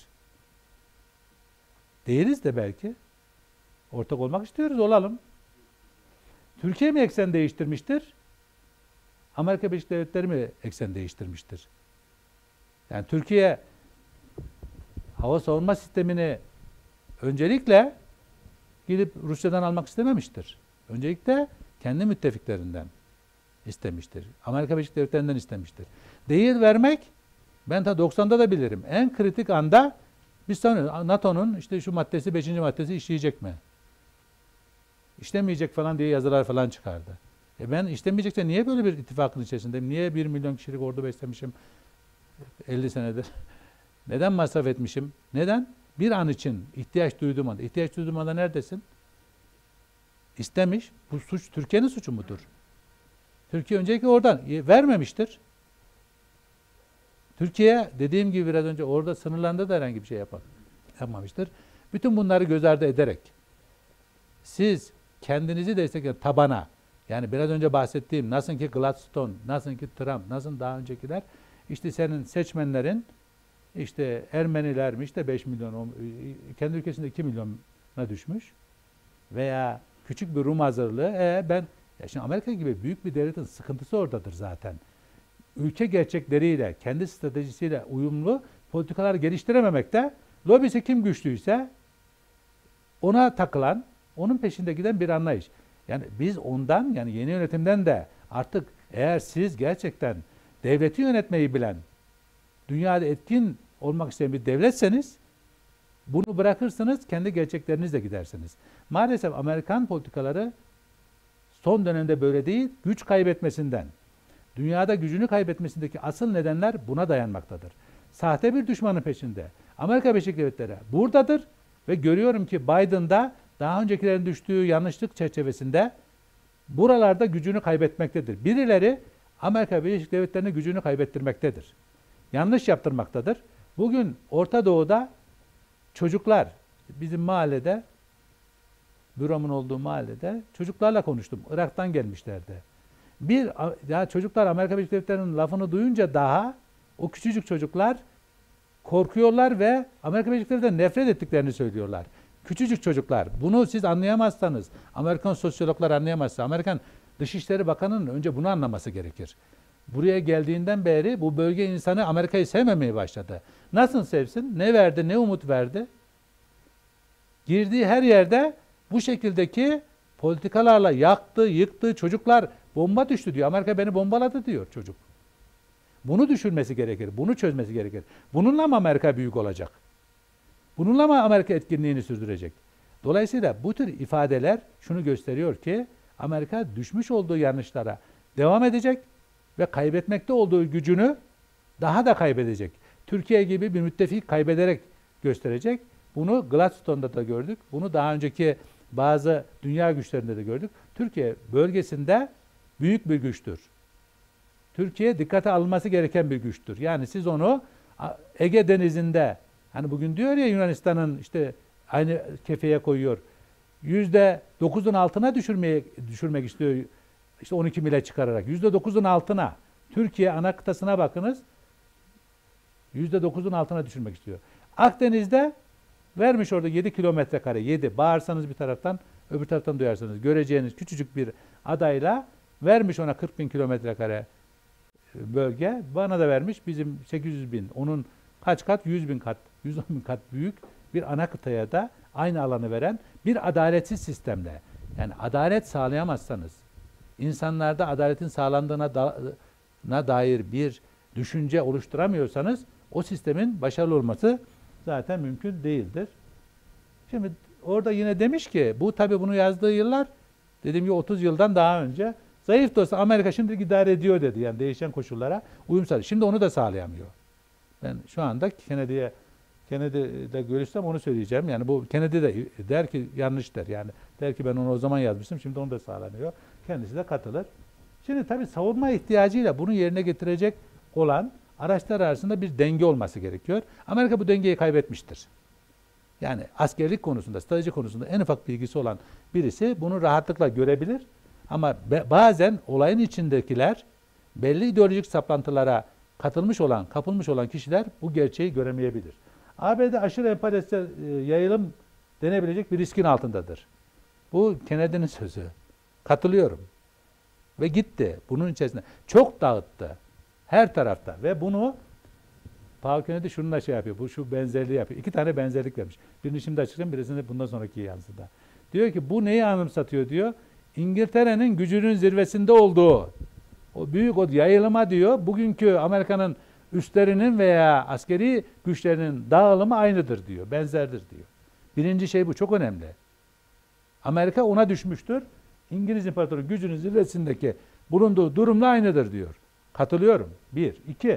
Değiliz de belki. Ortak olmak istiyoruz, olalım. Türkiye mi eksen değiştirmiştir? Amerika Birleşik Devletleri mi eksen değiştirmiştir? Yani Türkiye hava savunma sistemini öncelikle gidip Rusya'dan almak istememiştir. Öncelikle kendi müttefiklerinden istemiştir. Amerika Birleşik Devletleri'nden istemiştir. Değil vermek, ben ta 90'da da bilirim. En kritik anda biz sanıyoruz NATO'nun işte şu maddesi 5. maddesi işleyecek mi? İşlemeyecek falan diye yazılar falan çıkardı. Ben işlemeyecekse niye böyle bir ittifakın içerisindeyim? Niye 1 milyon kişilik ordu beslemişim 50 senedir? Neden masraf etmişim? Neden? Bir an için ihtiyaç duyduğum anda. İhtiyaç duyduğum anda neredesin? İstemiş. Bu suç Türkiye'nin suçu mudur? Türkiye öncelikle oradan vermemiştir. Türkiye dediğim gibi biraz önce orada sınırlarında da herhangi bir şey yapmamıştır. Bütün bunları göz ardı ederek siz kendinizi destekleyen tabana, yani biraz önce bahsettiğim nasıl ki Gladstone, nasıl ki Trump, nasıl daha öncekiler, işte senin seçmenlerin işte Ermenilermiş de 5 milyon, kendi ülkesinde 2 milyona düşmüş veya küçük bir Rum hazırlığı. Şimdi Amerika gibi büyük bir devletin sıkıntısı oradadır zaten. Ülke gerçekleriyle, kendi stratejisiyle uyumlu politikalar geliştirememekte, lobisi kim güçlüyse ona takılan, onun peşinde giden bir anlayış. Yani biz ondan, yani yeni yönetimden de artık eğer siz gerçekten devleti yönetmeyi bilen, dünyada etkin olmak isteyen bir devletseniz, bunu bırakırsınız, kendi gerçeklerinizle gidersiniz. Maalesef Amerikan politikaları son dönemde böyle değil, güç kaybetmesinden, dünyada gücünü kaybetmesindeki asıl nedenler buna dayanmaktadır. Sahte bir düşmanın peşinde. Amerika Birleşik Devletleri buradadır ve görüyorum ki Biden'da daha öncekilerin düştüğü yanlışlık çerçevesinde buralarda gücünü kaybetmektedir. Birileri Amerika Birleşik Devletleri'ne gücünü kaybettirmektedir. Yanlış yaptırmaktadır. Bugün Orta Doğu'da çocuklar, bizim mahallede, büromun olduğu mahallede çocuklarla konuştum. Irak'tan gelmişlerdi. Ya çocuklar Amerika Birleşik Devletleri'nin lafını duyunca daha o küçücük çocuklar korkuyorlar ve Amerika Birleşik Devletleri'nden nefret ettiklerini söylüyorlar. Küçücük çocuklar. Bunu siz anlayamazsanız, Amerikan sosyologlar anlayamazsa, Amerikan Dışişleri Bakanı'nın önce bunu anlaması gerekir. Buraya geldiğinden beri bu bölge insanı Amerika'yı sevmemeye başladı. Nasıl sevsin? Ne verdi, ne umut verdi? Girdiği her yerde bu şekildeki politikalarla yaktı, yıktı. Çocuklar bomba düştü diyor. Amerika beni bombaladı diyor çocuk. Bunu düşünmesi gerekir. Bunu çözmesi gerekir. Bununla mı Amerika büyük olacak? Bununla mı Amerika etkinliğini sürdürecek? Dolayısıyla bu tür ifadeler şunu gösteriyor ki Amerika düşmüş olduğu yanlışlara devam edecek ve kaybetmekte olduğu gücünü daha da kaybedecek. Türkiye gibi bir müttefik kaybederek gösterecek. Bunu Gladstone'da da gördük. Bunu daha önceki bazı dünya güçlerinde de gördük. Türkiye bölgesinde büyük bir güçtür. Türkiye dikkate alınması gereken bir güçtür. Yani siz onu Ege Denizi'nde, hani bugün diyor ya Yunanistan'ın işte aynı kefeye koyuyor. %9'un altına düşürmek istiyor. İşte 12 mile çıkararak. %9'un altına. Türkiye ana kıtasına bakınız. %9'un altına düşürmek istiyor. Akdeniz'de vermiş orada 7 kilometre kare. 7. Bağırsanız bir taraftan, öbür taraftan duyarsanız göreceğiniz küçücük bir adayla vermiş ona 40 bin kilometre kare bölge. Bana da vermiş bizim 800 bin. Onun kaç kat? 100 bin kat. 110 bin kat büyük bir ana kıtaya da aynı alanı veren bir adaletsiz sistemle. Yani adalet sağlayamazsanız, insanlarda adaletin sağlandığına dair bir düşünce oluşturamıyorsanız o sistemin başarılı olması zaten mümkün değildir. Şimdi orada yine demiş ki bu tabii bunu yazdığı yıllar dediğim gibi 30 yıldan daha önce zayıf da olsa Amerika şimdi idare ediyor dedi. Yani değişen koşullara uyum sağlıyor. Şimdi onu da sağlayamıyor. Ben şu anda Kennedy'de görüşsem onu söyleyeceğim. Yani bu Kennedy de der ki yanlış der. Yani der ki ben onu o zaman yazmıştım. Şimdi onu da sağlamıyor. Kendisi de katılır. Şimdi tabii savunma ihtiyacıyla bunu yerine getirecek olan araçlar arasında bir denge olması gerekiyor. Amerika bu dengeyi kaybetmiştir. Yani askerlik konusunda, strateji konusunda en ufak bilgisi olan birisi bunu rahatlıkla görebilir. Ama bazen olayın içindekiler belli ideolojik saplantılara kapılmış olan kişiler bu gerçeği göremeyebilir. ABD aşırı emperyalist yayılım denebilecek bir riskin altındadır. Bu Kennedy'nin sözü. Katılıyorum. Ve gitti. Bunun içerisinde. Çok dağıttı. Her tarafta. Ve bunu Paul Kennedy şununla yapıyor. Şu benzerliği yapıyor. 2 tane benzerlik vermiş. Birini şimdi açıklayayım. Birisini bundan sonraki yansıda. Diyor ki bu neyi anımsatıyor diyor. İngiltere'nin gücünün zirvesinde olduğu o büyük o yayılıma diyor. Bugünkü Amerika'nın üslerinin veya askeri güçlerinin dağılımı aynıdır diyor. Benzerdir diyor. Birinci şey bu. Çok önemli. Amerika ona düşmüştür. İngiliz İmparatoru gücünün zirvesindeki bulunduğu durumla aynıdır diyor. Katılıyorum. 1. 2.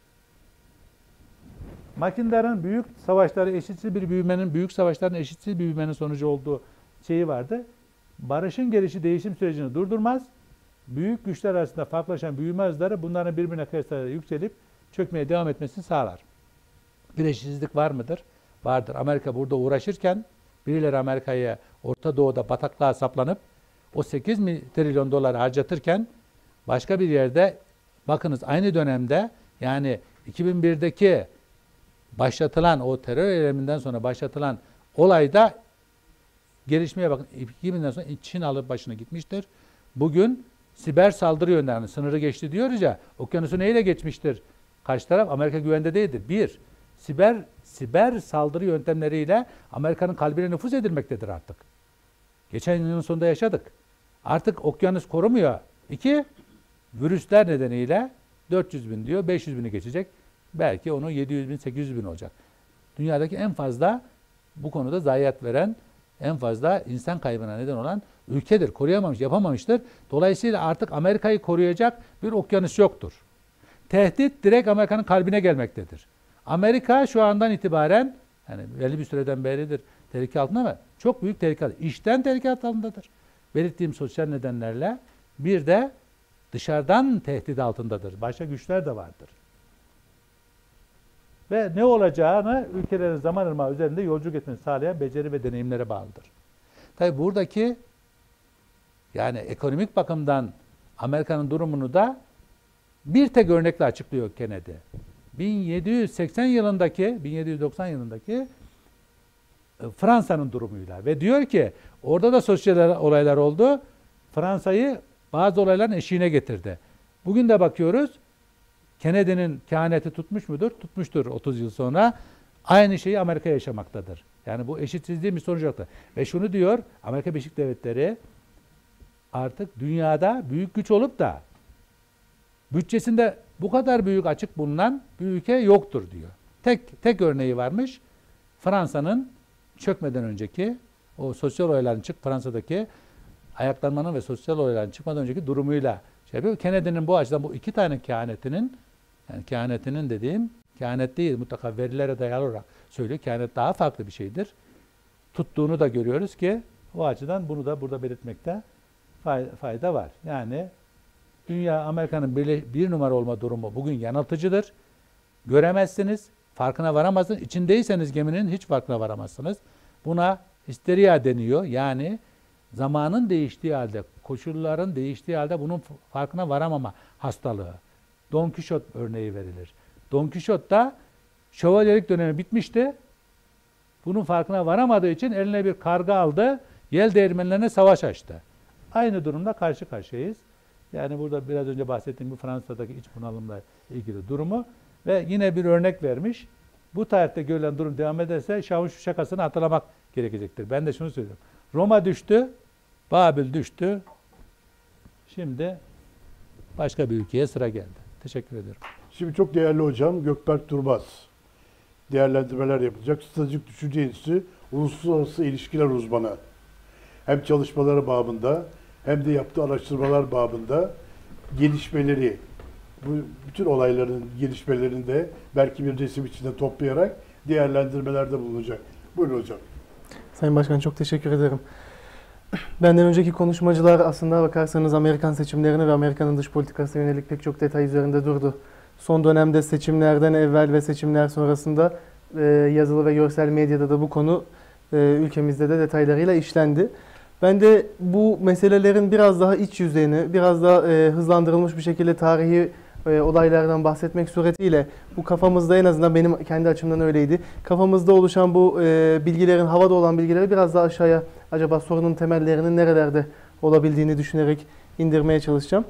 Makindar'ın büyük savaşların eşitsiz bir büyümenin sonucu olduğu şeyi vardı. Barışın gelişi değişim sürecini durdurmaz. Büyük güçler arasında farklılaşan büyüme hızları bunların birbirine kıyaslayarak yükselip çökmeye devam etmesini sağlar. Bir eşitsizlik var mıdır? Vardır. Amerika burada uğraşırken birileri Amerika'ya Orta Doğu'da bataklığa saplanıp o 8 trilyon dolar harcatırken başka bir yerde bakınız aynı dönemde yani 2001'deki başlatılan o terör eyleminden sonra başlatılan olayda gelişmeye bakın. 2000'den sonra Çin alıp başına gitmiştir. Bugün siber saldırı yönlerini sınırı geçti diyoruz ya. Okyanusu neyle geçmiştir? Karşı taraf Amerika güvende değildir. 1. Siber saldırı yöntemleriyle Amerika'nın kalbine nüfuz edilmektedir artık. Geçen yılın sonunda yaşadık. Artık okyanus korumuyor. 2. Virüsler nedeniyle 400 bin diyor, 500 bini geçecek. Belki onu 700 bin, 800 bin olacak. Dünyadaki en fazla bu konuda zayiat veren, en fazla insan kaybına neden olan ülkedir. Koruyamamış, yapamamıştır. Dolayısıyla artık Amerika'yı koruyacak bir okyanus yoktur. Tehdit direkt Amerika'nın kalbine gelmektedir. Amerika şu andan itibaren, yani belli bir süreden beridir tehlike altında ama çok büyük tehlike altında. İçten tehlike altındadır. Belirttiğim sosyal nedenlerle bir de dışarıdan tehdit altındadır. Başka güçler de vardır. Ve ne olacağını ülkelerin zaman ırmağı üzerinde yolculuk etmesini sağlayan beceri ve deneyimlere bağlıdır. Tabi buradaki yani ekonomik bakımdan Amerika'nın durumunu da bir tek örnekle açıklıyor Kennedy. 1780 yılındaki, 1790 yılındaki Fransa'nın durumuyla ve diyor ki orada da sosyal olaylar oldu. Fransa'yı bazı olayların eşiğine getirdi. Bugün de bakıyoruz Kennedy'nin kehaneti tutmuş mudur? Tutmuştur 30 yıl sonra. Aynı şeyi Amerika yaşamaktadır. Yani bu eşitsizliğin bir sonucu yoktur. Ve şunu diyor, Amerika Birleşik Devletleri artık dünyada büyük güç olup da bütçesinde bu kadar büyük açık bulunan bir ülke yoktur diyor. Tek örneği varmış. Fransa'nın çökmeden önceki o sosyal olayların Fransa'daki ayaklanmanın ve sosyal olayların çıkmadan önceki durumuyla şey yapıyor. Kennedy'nin bu açıdan bu iki tane kehanetinin, yani kehanetinin dediğim kehanet değil, mutlaka verilere dayalı olarak söylüyor. Kehanet daha farklı bir şeydir. Tuttuğunu da görüyoruz ki o açıdan bunu da burada belirtmekte fayda var. Yani dünya Amerika'nın bir numara olma durumu bugün yanıltıcıdır. Göremezsiniz, farkına varamazsınız. İçindeyseniz geminin hiç farkına varamazsınız. Buna histeriya deniyor. Yani zamanın değiştiği halde, koşulların değiştiği halde bunun farkına varamama hastalığı. Don Quixote örneği verilir. Don Quixote'da şövalyelik dönemi bitmişti. Bunun farkına varamadığı için eline bir karga aldı, yel değirmenlerine savaş açtı. Aynı durumda karşı karşıyayız. Yani burada biraz önce bahsettiğim bu Fransa'daki iç bunalımla ilgili durumu ve yine bir örnek vermiş. Bu tarihte görülen durum devam ederse Şah'ın şu şakasını hatırlamak gerekecektir. Ben de şunu söylüyorum. Roma düştü, Babil düştü. Şimdi başka bir ülkeye sıra geldi. Teşekkür ediyorum. Şimdi çok değerli hocam Gökberk Durmaz değerlendirmeler yapacak. Stratejik Düşünce Enstitüsü Uluslararası İlişkiler uzmanı. Hem çalışmaları babında hem de yaptığı araştırmalar babında gelişmeleri, bu bütün olayların gelişmelerini de belki bir resim içinde toplayarak değerlendirmelerde bulunacak. Buyurun hocam. Sayın Başkan çok teşekkür ederim. Benden önceki konuşmacılar aslında bakarsanız Amerikan seçimlerine ve Amerika'nın dış politikasına yönelik pek çok detay üzerinde durdu. Son dönemde seçimlerden evvel ve seçimler sonrasında yazılı ve görsel medyada da bu konu ülkemizde de detaylarıyla işlendi. Ben de bu meselelerin biraz daha iç yüzeyini, biraz daha hızlandırılmış bir şekilde tarihi olaylardan bahsetmek suretiyle bu kafamızda, en azından benim kendi açımdan öyleydi, kafamızda oluşan bu bilgilerin, havada olan bilgileri biraz daha aşağıya, acaba sorunun temellerinin nerelerde olabildiğini düşünerek indirmeye çalışacağım.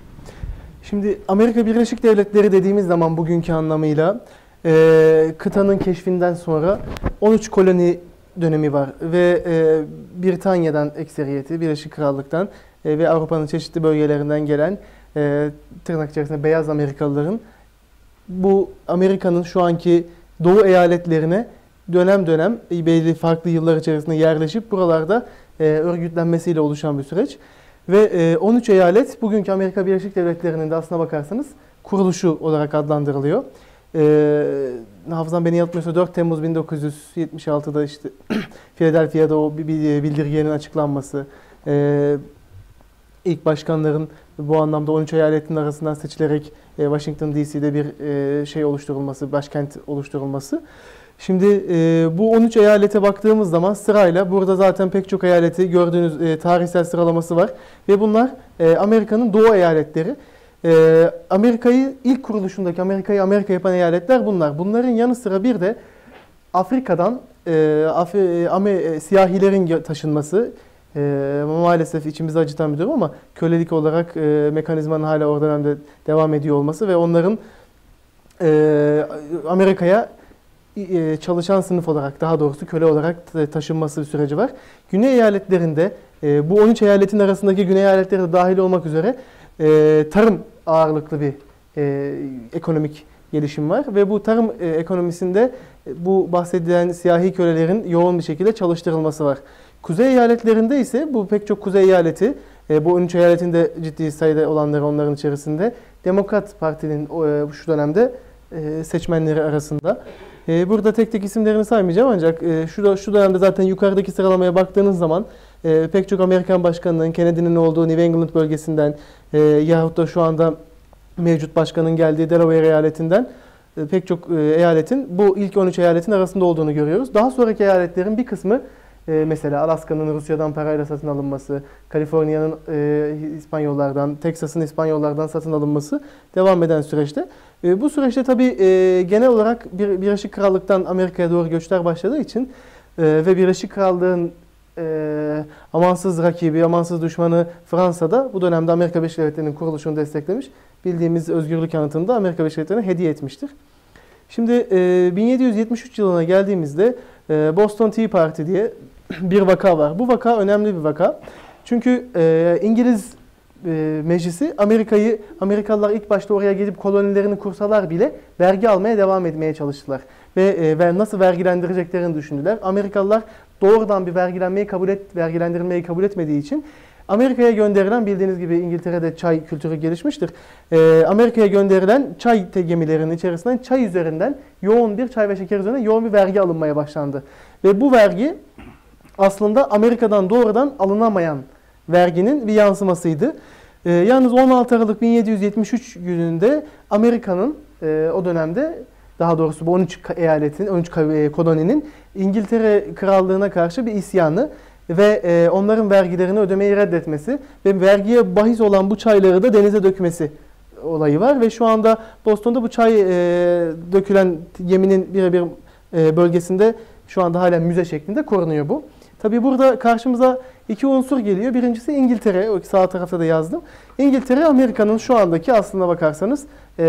Şimdi Amerika Birleşik Devletleri dediğimiz zaman bugünkü anlamıyla kıtanın keşfinden sonra 13 koloni dönemi var ve Britanya'dan ekseriyeti, Birleşik Krallık'tan ve Avrupa'nın çeşitli bölgelerinden gelen tırnak içerisinde beyaz Amerikalıların bu Amerika'nın şu anki doğu eyaletlerine dönem dönem belli farklı yıllar içerisinde yerleşip buralarda örgütlenmesiyle oluşan bir süreç. Ve 13 eyalet bugünkü Amerika Birleşik Devletleri'nin de aslına bakarsanız kuruluşu olarak adlandırılıyor. Hafızam beni yanıltmıyorsa 4 Temmuz 1976'da işte Philadelphia'da o bildirgenin açıklanması, ilk başkanların bu anlamda 13 eyaletin arasından seçilerek Washington DC'de bir şey oluşturulması, başkent oluşturulması. Şimdi bu 13 eyalete baktığımız zaman sırayla burada zaten pek çok eyaleti gördüğünüz tarihsel sıralaması var. Ve bunlar Amerika'nın doğu eyaletleri. Amerika'yı ilk kuruluşundaki Amerika'yı Amerika yapan eyaletler bunlar. Bunların yanı sıra bir de Afrika'dan siyahilerin taşınması, maalesef içimizi acıtan bir durum ama kölelik olarak mekanizmanın hala o dönemde devam ediyor olması ve onların Amerika'ya çalışan sınıf olarak, daha doğrusu köle olarak taşınması bir süreci var. Güney eyaletlerinde bu 13 eyaletin arasındaki güney eyaletleri de dahil olmak üzere tarım ağırlıklı bir ekonomik gelişim var ve bu tarım ekonomisinde bu bahsedilen siyahi kölelerin yoğun bir şekilde çalıştırılması var. Kuzey eyaletlerinde ise bu pek çok kuzey eyaleti, bu 13 eyaletin de ciddi sayıda olanları onların içerisinde, Demokrat Parti'nin şu dönemde seçmenleri arasında. Burada tek tek isimlerini saymayacağım ancak şu dönemde zaten yukarıdaki sıralamaya baktığınız zaman pek çok Amerikan başkanının, Kennedy'nin olduğu New England bölgesinden yahut da şu anda mevcut başkanın geldiği Delaware eyaletinden pek çok eyaletin bu ilk 13 eyaletin arasında olduğunu görüyoruz. Daha sonraki eyaletlerin bir kısmı Mesela Alaska'nın Rusya'dan parayla satın alınması, Kaliforniya'nın İspanyollardan, Teksas'ın İspanyollardan satın alınması devam eden süreçte. Bu süreçte tabii genel olarak Birleşik Krallık'tan Amerika'ya doğru göçler başladığı için ve Birleşik Krallık'ın amansız rakibi, amansız düşmanı Fransa'da bu dönemde Amerika Birleşik Devletleri'nin kuruluşunu desteklemiş. Bildiğimiz özgürlük anıtını da Amerika Birleşik Devletleri'ne hediye etmiştir. Şimdi 1773 yılına geldiğimizde Boston Tea Party diye bir vaka var. Bu vaka önemli bir vaka. Çünkü İngiliz meclisi Amerikalılar ilk başta oraya gelip kolonilerini kursalar bile vergi almaya devam etmeye çalıştılar. Ve nasıl vergilendireceklerini düşündüler. Amerikalılar doğrudan bir vergilendirilmeyi kabul etmediği için Amerika'ya gönderilen, bildiğiniz gibi İngiltere'de çay kültürü gelişmiştir. Amerika'ya gönderilen çay gemilerinin içerisinden çay üzerinden çay ve şeker üzerinden yoğun bir vergi alınmaya başlandı. Ve bu vergi aslında Amerika'dan doğrudan alınamayan verginin bir yansımasıydı. Yalnız 16 Aralık 1773 gününde Amerika'nın o dönemde, daha doğrusu bu 13 koloninin İngiltere Krallığı'na karşı bir isyanı ve onların vergilerini ödemeyi reddetmesi ve vergiye bahis olan bu çayları da denize dökmesi olayı var. Ve şu anda Boston'da bu çay dökülen geminin birebir bölgesinde şu anda hala müze şeklinde korunuyor bu. Tabii burada karşımıza iki unsur geliyor. Birincisi İngiltere, o sağ tarafta da yazdım. İngiltere, Amerika'nın şu andaki, aslına bakarsanız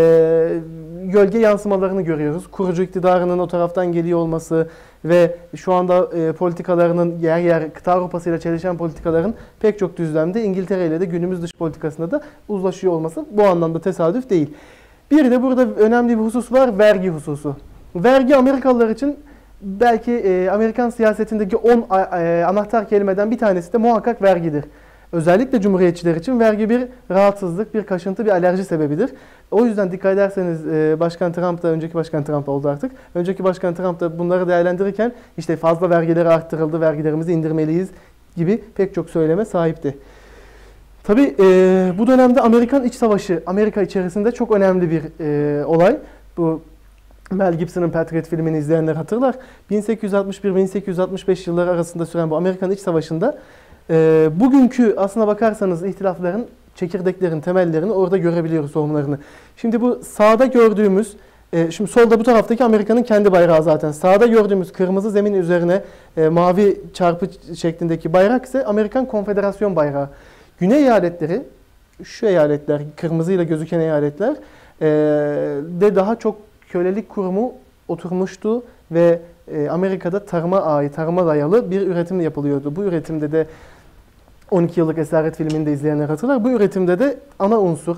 gölge yansımalarını görüyoruz. Kurucu iktidarının o taraftan geliyor olması ve şu anda politikalarının yer yer kıta Avrupası ile çelişen politikaların pek çok düzlemde İngiltere ile de günümüz dış politikasında da uzlaşıyor olması bu anlamda tesadüf değil. Bir de burada önemli bir husus var, vergi hususu. Vergi Amerikalılar için belki Amerikan siyasetindeki 10 anahtar kelimeden bir tanesi de muhakkak vergidir. Özellikle Cumhuriyetçiler için vergi bir rahatsızlık, bir kaşıntı, bir alerji sebebidir. O yüzden dikkat ederseniz Başkan Trump da, önceki Başkan Trump oldu artık. Önceki Başkan Trump da bunları değerlendirirken işte fazla vergileri arttırıldı, vergilerimizi indirmeliyiz gibi pek çok söyleme sahipti. Tabii bu dönemde Amerikan İç Savaşı, Amerika içerisinde çok önemli bir olay. Bu Mel Gibson'ın Patriot filmini izleyenler hatırlar. 1861-1865 yılları arasında süren bu Amerikan İç Savaşı'nda bugünkü, aslına bakarsanız, ihtilafların, çekirdeklerin temellerini orada görebiliyoruz, tohumlarını. Şimdi bu sağda gördüğümüz, şimdi solda bu taraftaki Amerika'nın kendi bayrağı zaten. Sağda gördüğümüz kırmızı zemin üzerine mavi çarpı şeklindeki bayrak ise Amerikan Konfederasyon bayrağı. Güney eyaletleri, şu eyaletler, kırmızıyla gözüken eyaletler de daha çok kölelik kurumu oturmuştu ve Amerika'da tarıma dayalı bir üretim yapılıyordu. Bu üretimde de 12 yıllık Esaret filmini de izleyenler hatırlar. Bu üretimde de ana unsur,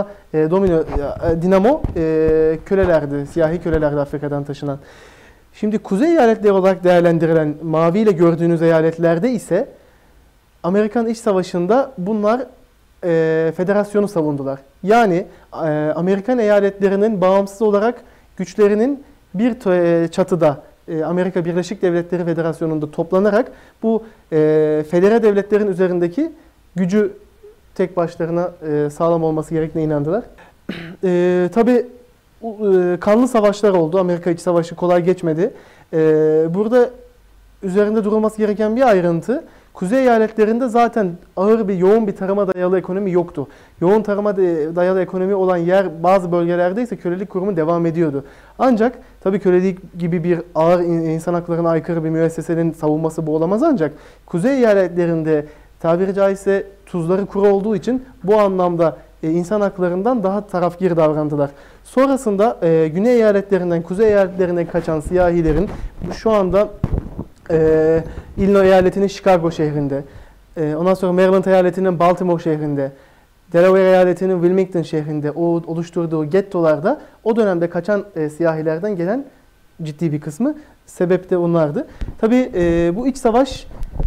dinamo kölelerdi, siyahi kölelerdi Afrika'dan taşınan. Şimdi kuzey eyaletleri olarak değerlendirilen maviyle gördüğünüz eyaletlerde ise Amerikan İç Savaşı'nda bunlar federasyonu savundular. Yani Amerikan eyaletlerinin bağımsız olarak güçlerinin bir çatıda Amerika Birleşik Devletleri Federasyonu'nda toplanarak bu federe devletlerin üzerindeki gücü tek başlarına sağlam olması gerektiğine inandılar. Tabii kanlı savaşlar oldu. Amerika İç Savaşı kolay geçmedi. Burada üzerinde durulması gereken bir ayrıntı, kuzey eyaletlerinde zaten yoğun bir tarıma dayalı ekonomi yoktu. Yoğun tarıma dayalı ekonomi olan yer, bazı bölgelerde ise kölelik kurumu devam ediyordu. Ancak tabii kölelik gibi bir ağır insan haklarına aykırı bir müessesenin savunması bu olamaz, ancak kuzey eyaletlerinde tabiri caizse tuzları kuru olduğu için bu anlamda insan haklarından daha tarafgir davrandılar. Sonrasında güney eyaletlerinden kuzey eyaletlerine kaçan siyahilerin şu anda Illinois eyaletinin Chicago şehrinde, ondan sonra Maryland eyaletinin Baltimore şehrinde, Delaware eyaletinin Wilmington şehrinde oluşturduğu gettolarda o dönemde kaçan siyahilerden gelen ciddi bir kısmı, sebep de onlardı. Tabii bu iç savaş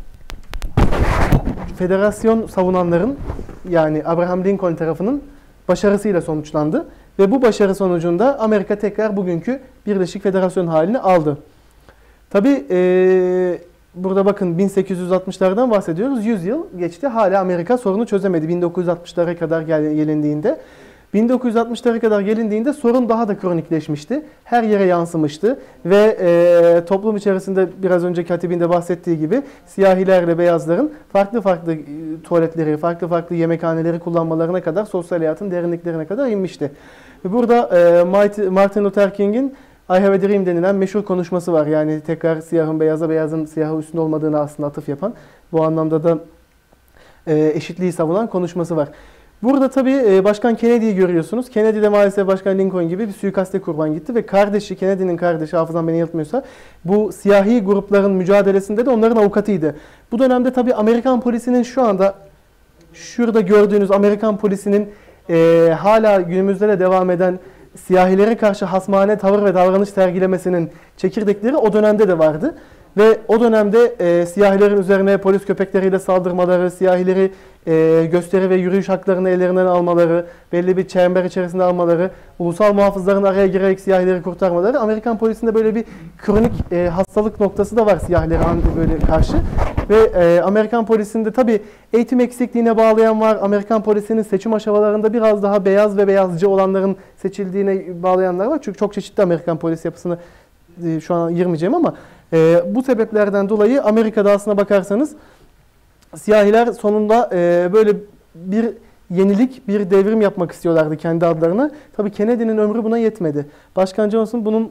federasyon savunanların, yani Abraham Lincoln tarafının başarısıyla sonuçlandı. Ve bu başarı sonucunda Amerika tekrar bugünkü Birleşik Federasyon halini aldı. Tabii burada bakın 1860'lardan bahsediyoruz. 100 yıl geçti. Hala Amerika sorunu çözemedi. 1960'lara kadar gelindiğinde. 1960'lara kadar gelindiğinde sorun daha da kronikleşmişti. Her yere yansımıştı ve toplum içerisinde biraz önce Katib'in de bahsettiği gibi siyahilerle beyazların farklı farklı tuvaletleri, farklı farklı yemekhaneleri kullanmalarına kadar sosyal hayatın derinliklerine kadar inmişti. Ve burada Martin Luther King'in I Have a Dream denilen meşhur konuşması var. Yani tekrar siyahın beyaza, beyazın siyahı üstünde olmadığını aslında atıf yapan, bu anlamda da eşitliği savunan konuşması var. Burada tabii Başkan Kennedy'yi görüyorsunuz. Kennedy de maalesef Başkan Lincoln gibi bir suikaste kurban gitti ve kardeşi, Kennedy'nin kardeşi, hafızam beni yanıltmıyorsa, bu siyahi grupların mücadelesinde de onların avukatıydı. Bu dönemde tabii Amerikan polisinin şu anda şurada gördüğünüz Amerikan polisinin hala günümüzde de devam eden siyahilere karşı hasmane tavır ve davranış sergilemesinin çekirdekleri o dönemde de vardı. Ve o dönemde siyahilerin üzerine polis köpekleriyle saldırmaları, siyahileri gösteri ve yürüyüş haklarını ellerinden almaları, belli bir çember içerisinde almaları, ulusal muhafızların araya girerek siyahileri kurtarmaları, Amerikan polisinde böyle bir kronik hastalık noktası da var siyahilere böyle karşı. Ve Amerikan polisinde tabii eğitim eksikliğine bağlayan var. Amerikan polisinin seçim aşamalarında biraz daha beyaz ve beyazcı olanların seçildiğine bağlayanlar var. Çünkü çok çeşitli Amerikan polis yapısını şu an girmeyeceğim ama bu sebeplerden dolayı Amerika'da aslına bakarsanız siyahiler sonunda böyle bir yenilik, bir devrim yapmak istiyorlardı kendi adlarına. Tabii Kennedy'nin ömrü buna yetmedi. Başkan Johnson bunun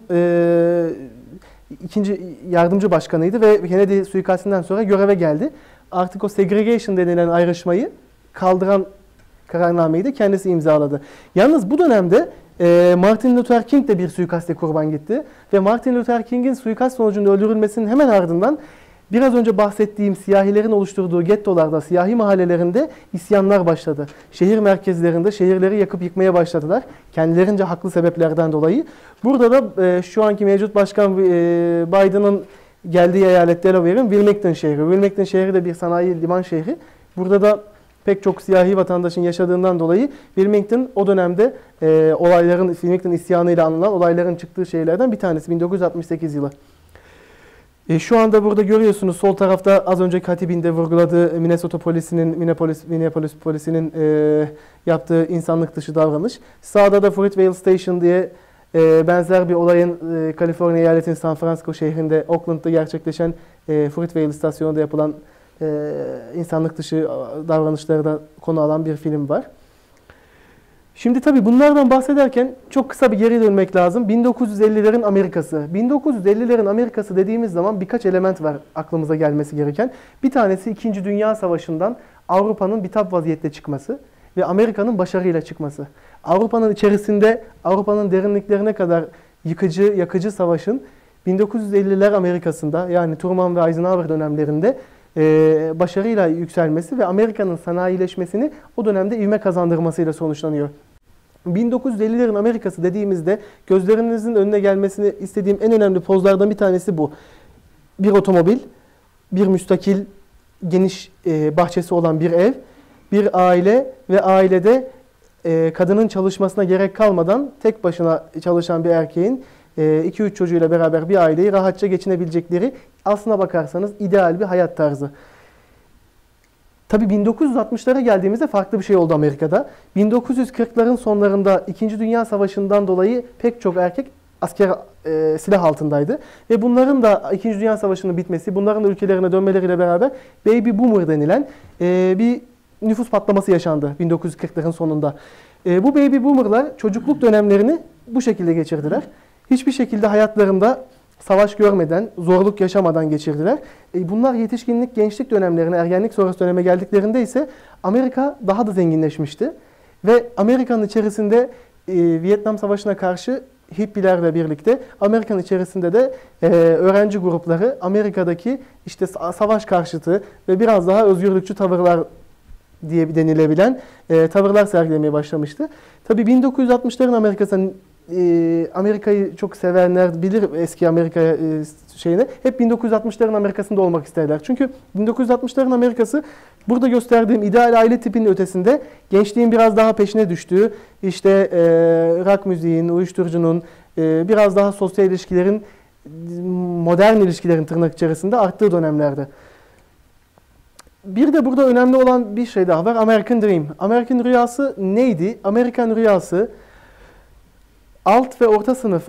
ikinci yardımcı başkanıydı ve Kennedy suikastinden sonra göreve geldi. Artık o segregation denilen ayrışmayı kaldıran kararnameyi de kendisi imzaladı. Yalnız bu dönemde Martin Luther King de bir suikaste kurban gitti. Ve Martin Luther King'in suikast sonucunda öldürülmesinin hemen ardından biraz önce bahsettiğim siyahilerin oluşturduğu gettolarda, siyahi mahallelerinde isyanlar başladı. Şehir merkezlerinde şehirleri yakıp yıkmaya başladılar. Kendilerince haklı sebeplerden dolayı. Burada da şu anki mevcut başkan Biden'ın geldiği eyalet Delaware'in Wilmington şehri. Wilmington şehri de bir sanayi liman şehri. Burada da pek çok siyahi vatandaşın yaşadığından dolayı Wilmington o dönemde Wilmington isyanıyla anılan olayların çıktığı şehirlerden bir tanesi 1968 yılı. Şu anda burada görüyorsunuz sol tarafta az önce Katib'in de vurguladığı Minneapolis polisinin yaptığı insanlık dışı davranış. Sağda da Fruitvale Station diye benzer bir olayın Kaliforniya eyaletinin San Francisco şehrinde Oakland'da gerçekleşen Fruitvale istasyonunda yapılan insanlık dışı davranışları da konu alan bir film var. Şimdi tabii bunlardan bahsederken çok kısa bir geri dönmek lazım. 1950'lerin Amerikası. 1950'lerin Amerikası dediğimiz zaman birkaç element var aklımıza gelmesi gereken. Bir tanesi 2. Dünya Savaşı'ndan Avrupa'nın bitap vaziyette çıkması ve Amerika'nın başarıyla çıkması. Avrupa'nın içerisinde, Avrupa'nın derinliklerine kadar yakıcı savaşın 1950'ler Amerika'sında, yani Truman ve Eisenhower dönemlerinde başarıyla yükselmesi ve Amerika'nın sanayileşmesini o dönemde ivme kazandırmasıyla sonuçlanıyor. 1950'lerin Amerikası dediğimizde gözlerinizin önüne gelmesini istediğim en önemli pozlardan bir tanesi bu. Bir otomobil, bir müstakil, geniş bahçesi olan bir ev, bir aile ve ailede kadının çalışmasına gerek kalmadan tek başına çalışan bir erkeğin 2-3 çocuğuyla beraber bir aileyi rahatça geçinebilecekleri, aslına bakarsanız ideal bir hayat tarzı. Tabii 1960'lara geldiğimizde farklı bir şey oldu Amerika'da. 1940'ların sonlarında 2. Dünya Savaşı'ndan dolayı pek çok erkek asker silah altındaydı. Ve bunların da 2. Dünya Savaşı'nın bitmesi, bunların da ülkelerine dönmeleriyle beraber Baby Boomer denilen bir nüfus patlaması yaşandı 1940'ların sonunda. Bu Baby Boomer'lar çocukluk dönemlerini bu şekilde geçirdiler. Hiçbir şekilde hayatlarında savaş görmeden, zorluk yaşamadan geçirdiler. Bunlar yetişkinlik, gençlik dönemlerine, ergenlik sonrası döneme geldiklerinde ise Amerika daha da zenginleşmişti. Ve Amerika'nın içerisinde Vietnam Savaşı'na karşı hippilerle birlikte Amerika'nın içerisinde de öğrenci grupları Amerika'daki işte savaş karşıtı ve biraz daha özgürlükçü tavırlar diye denilebilen tavırlar sergilemeye başlamıştı. Tabii 1960'ların Amerika'sının Amerika'yı çok sevenler bilir, eski Amerika şeyini. Hep 1960'ların Amerika'sında olmak isterler. Çünkü 1960'ların Amerikası burada gösterdiğim ideal aile tipinin ötesinde gençliğin biraz daha peşine düştüğü, işte rock müziğin, uyuşturucunun, biraz daha sosyal ilişkilerin, modern ilişkilerin tırnak içerisinde arttığı dönemlerde. bir de burada önemli olan bir şey daha var. American Dream. Amerikan rüyası neydi? Amerikan rüyası alt ve orta sınıf,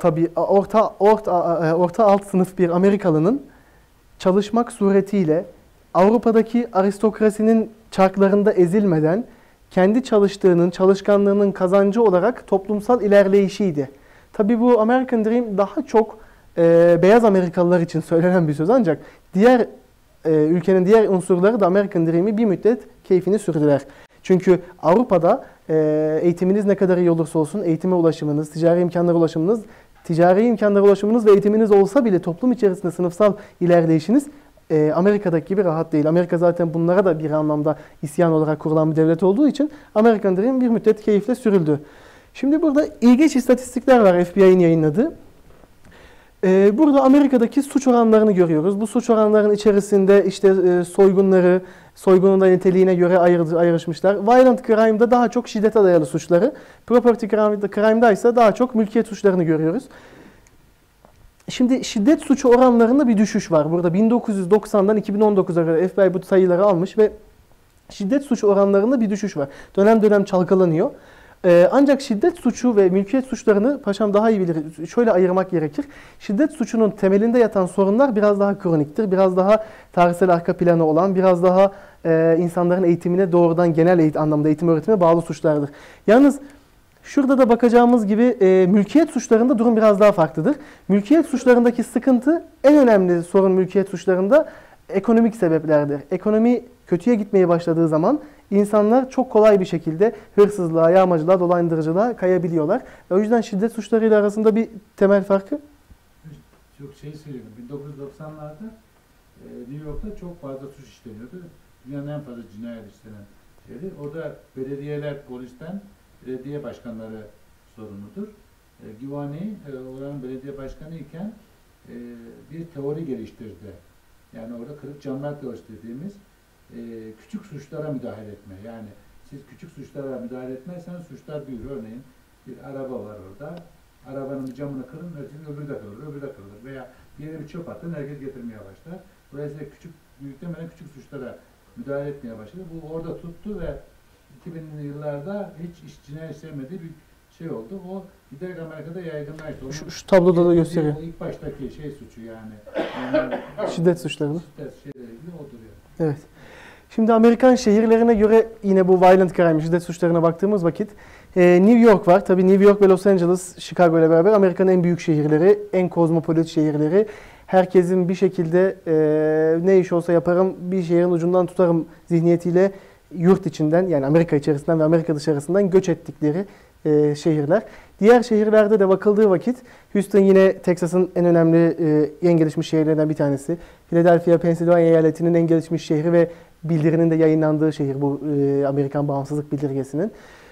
orta alt sınıf bir Amerikalının çalışmak suretiyle Avrupa'daki aristokrasinin çarklarında ezilmeden kendi çalıştığının, çalışkanlığının kazancı olarak toplumsal ilerleyişiydi. Tabii bu American Dream daha çok beyaz Amerikalılar için söylenen bir söz, ancak diğer ülkenin diğer unsurları da American Dream'i bir müddet keyfini sürdüler. Çünkü Avrupa'da eğitiminiz ne kadar iyi olursa olsun eğitime ulaşımınız, ticari imkanlara ulaşımınız ve eğitiminiz olsa bile toplum içerisinde sınıfsal ilerleyişiniz Amerika'daki gibi rahat değil. Amerika zaten bunlara da bir anlamda isyan olarak kurulan bir devlet olduğu için American Dream bir müddet keyifle sürüldü. Şimdi burada ilginç istatistikler var FBI'nin yayınladığı. Burada Amerika'daki suç oranlarını görüyoruz. Bu suç oranlarının içerisinde işte soygunun da niteliğine göre ayrışmışlar. Violent crime'da daha çok şiddete dayalı suçları, property crime'da ise daha çok mülkiyet suçlarını görüyoruz. Şimdi şiddet suçu oranlarında bir düşüş var. Burada 1990'dan 2019'a kadar FBI bu sayıları almış ve şiddet suçu oranlarında bir düşüş var. Dönem dönem çalkalanıyor. Ancak şiddet suçu ve mülkiyet suçlarını paşam daha iyi bilir. Şöyle ayırmak gerekir. Şiddet suçunun temelinde yatan sorunlar biraz daha kroniktir. Biraz daha tarihsel arka planı olan, biraz daha insanların eğitimine doğrudan genel anlamda eğitim öğretime bağlı suçlardır. Yalnız şurada da bakacağımız gibi mülkiyet suçlarında durum biraz daha farklıdır. Mülkiyet suçlarındaki sıkıntı, en önemli sorun mülkiyet suçlarında ekonomik sebeplerdir. Ekonomi kötüye gitmeye başladığı zaman insanlar çok kolay bir şekilde hırsızlığa, yağmacılığa, dolandırıcılığa kayabiliyorlar. O yüzden şiddet suçlarıyla arasında bir temel farkı. Çok söylüyorum. 1990'larda New York'ta çok fazla suç işleniyordu. Dünyanın en fazla cinayet işlenen şeydi. O da belediyeler, polisten belediye başkanları sorumludur. Giuliani oranın belediye başkanı iken bir teori geliştirdi. Yani orada kırık camlar teorisi dediğimiz küçük suçlara müdahale etme. Yani siz küçük suçlara müdahale etmezseniz suçlar büyür. Örneğin bir araba var orada. Arabanın camını kırın, öbürü de kırılır, öbürü de kırılır. Veya bir yere bir çöp atın, herkes getirmeye başlar. Dolayısıyla büyüklemeden küçük suçlara müdahale etmeye başladı. Bu orada tuttu ve 2000'li yıllarda hiç cinayet işlemediği bir şey oldu. O giderek Amerika'da yaygınlaştı. Şu tabloda da gösteriyor. İlk baştaki suçu yani. Şiddet suçlarını. Şiddet şeyleri ilgili odur yani. Evet. Şimdi Amerikan şehirlerine göre yine bu violent crime, şiddet suçlarına baktığımız vakit New York var. Tabii New York ve Los Angeles, Chicago ile beraber Amerika'nın en büyük şehirleri, en kozmopolit şehirleri. Herkesin bir şekilde ne iş olsa yaparım, bir şehrin ucundan tutarım zihniyetiyle yurt içinden, yani Amerika içerisinden ve Amerika dışarısından göç ettikleri şehirler. Diğer şehirlerde de bakıldığı vakit Houston yine Texas'ın en önemli, en gelişmiş şehirlerinden bir tanesi. Philadelphia, Pennsylvania eyaletinin en gelişmiş şehri ve bildirinin de yayınlandığı şehir bu Amerikan bağımsızlık bildirgesinin.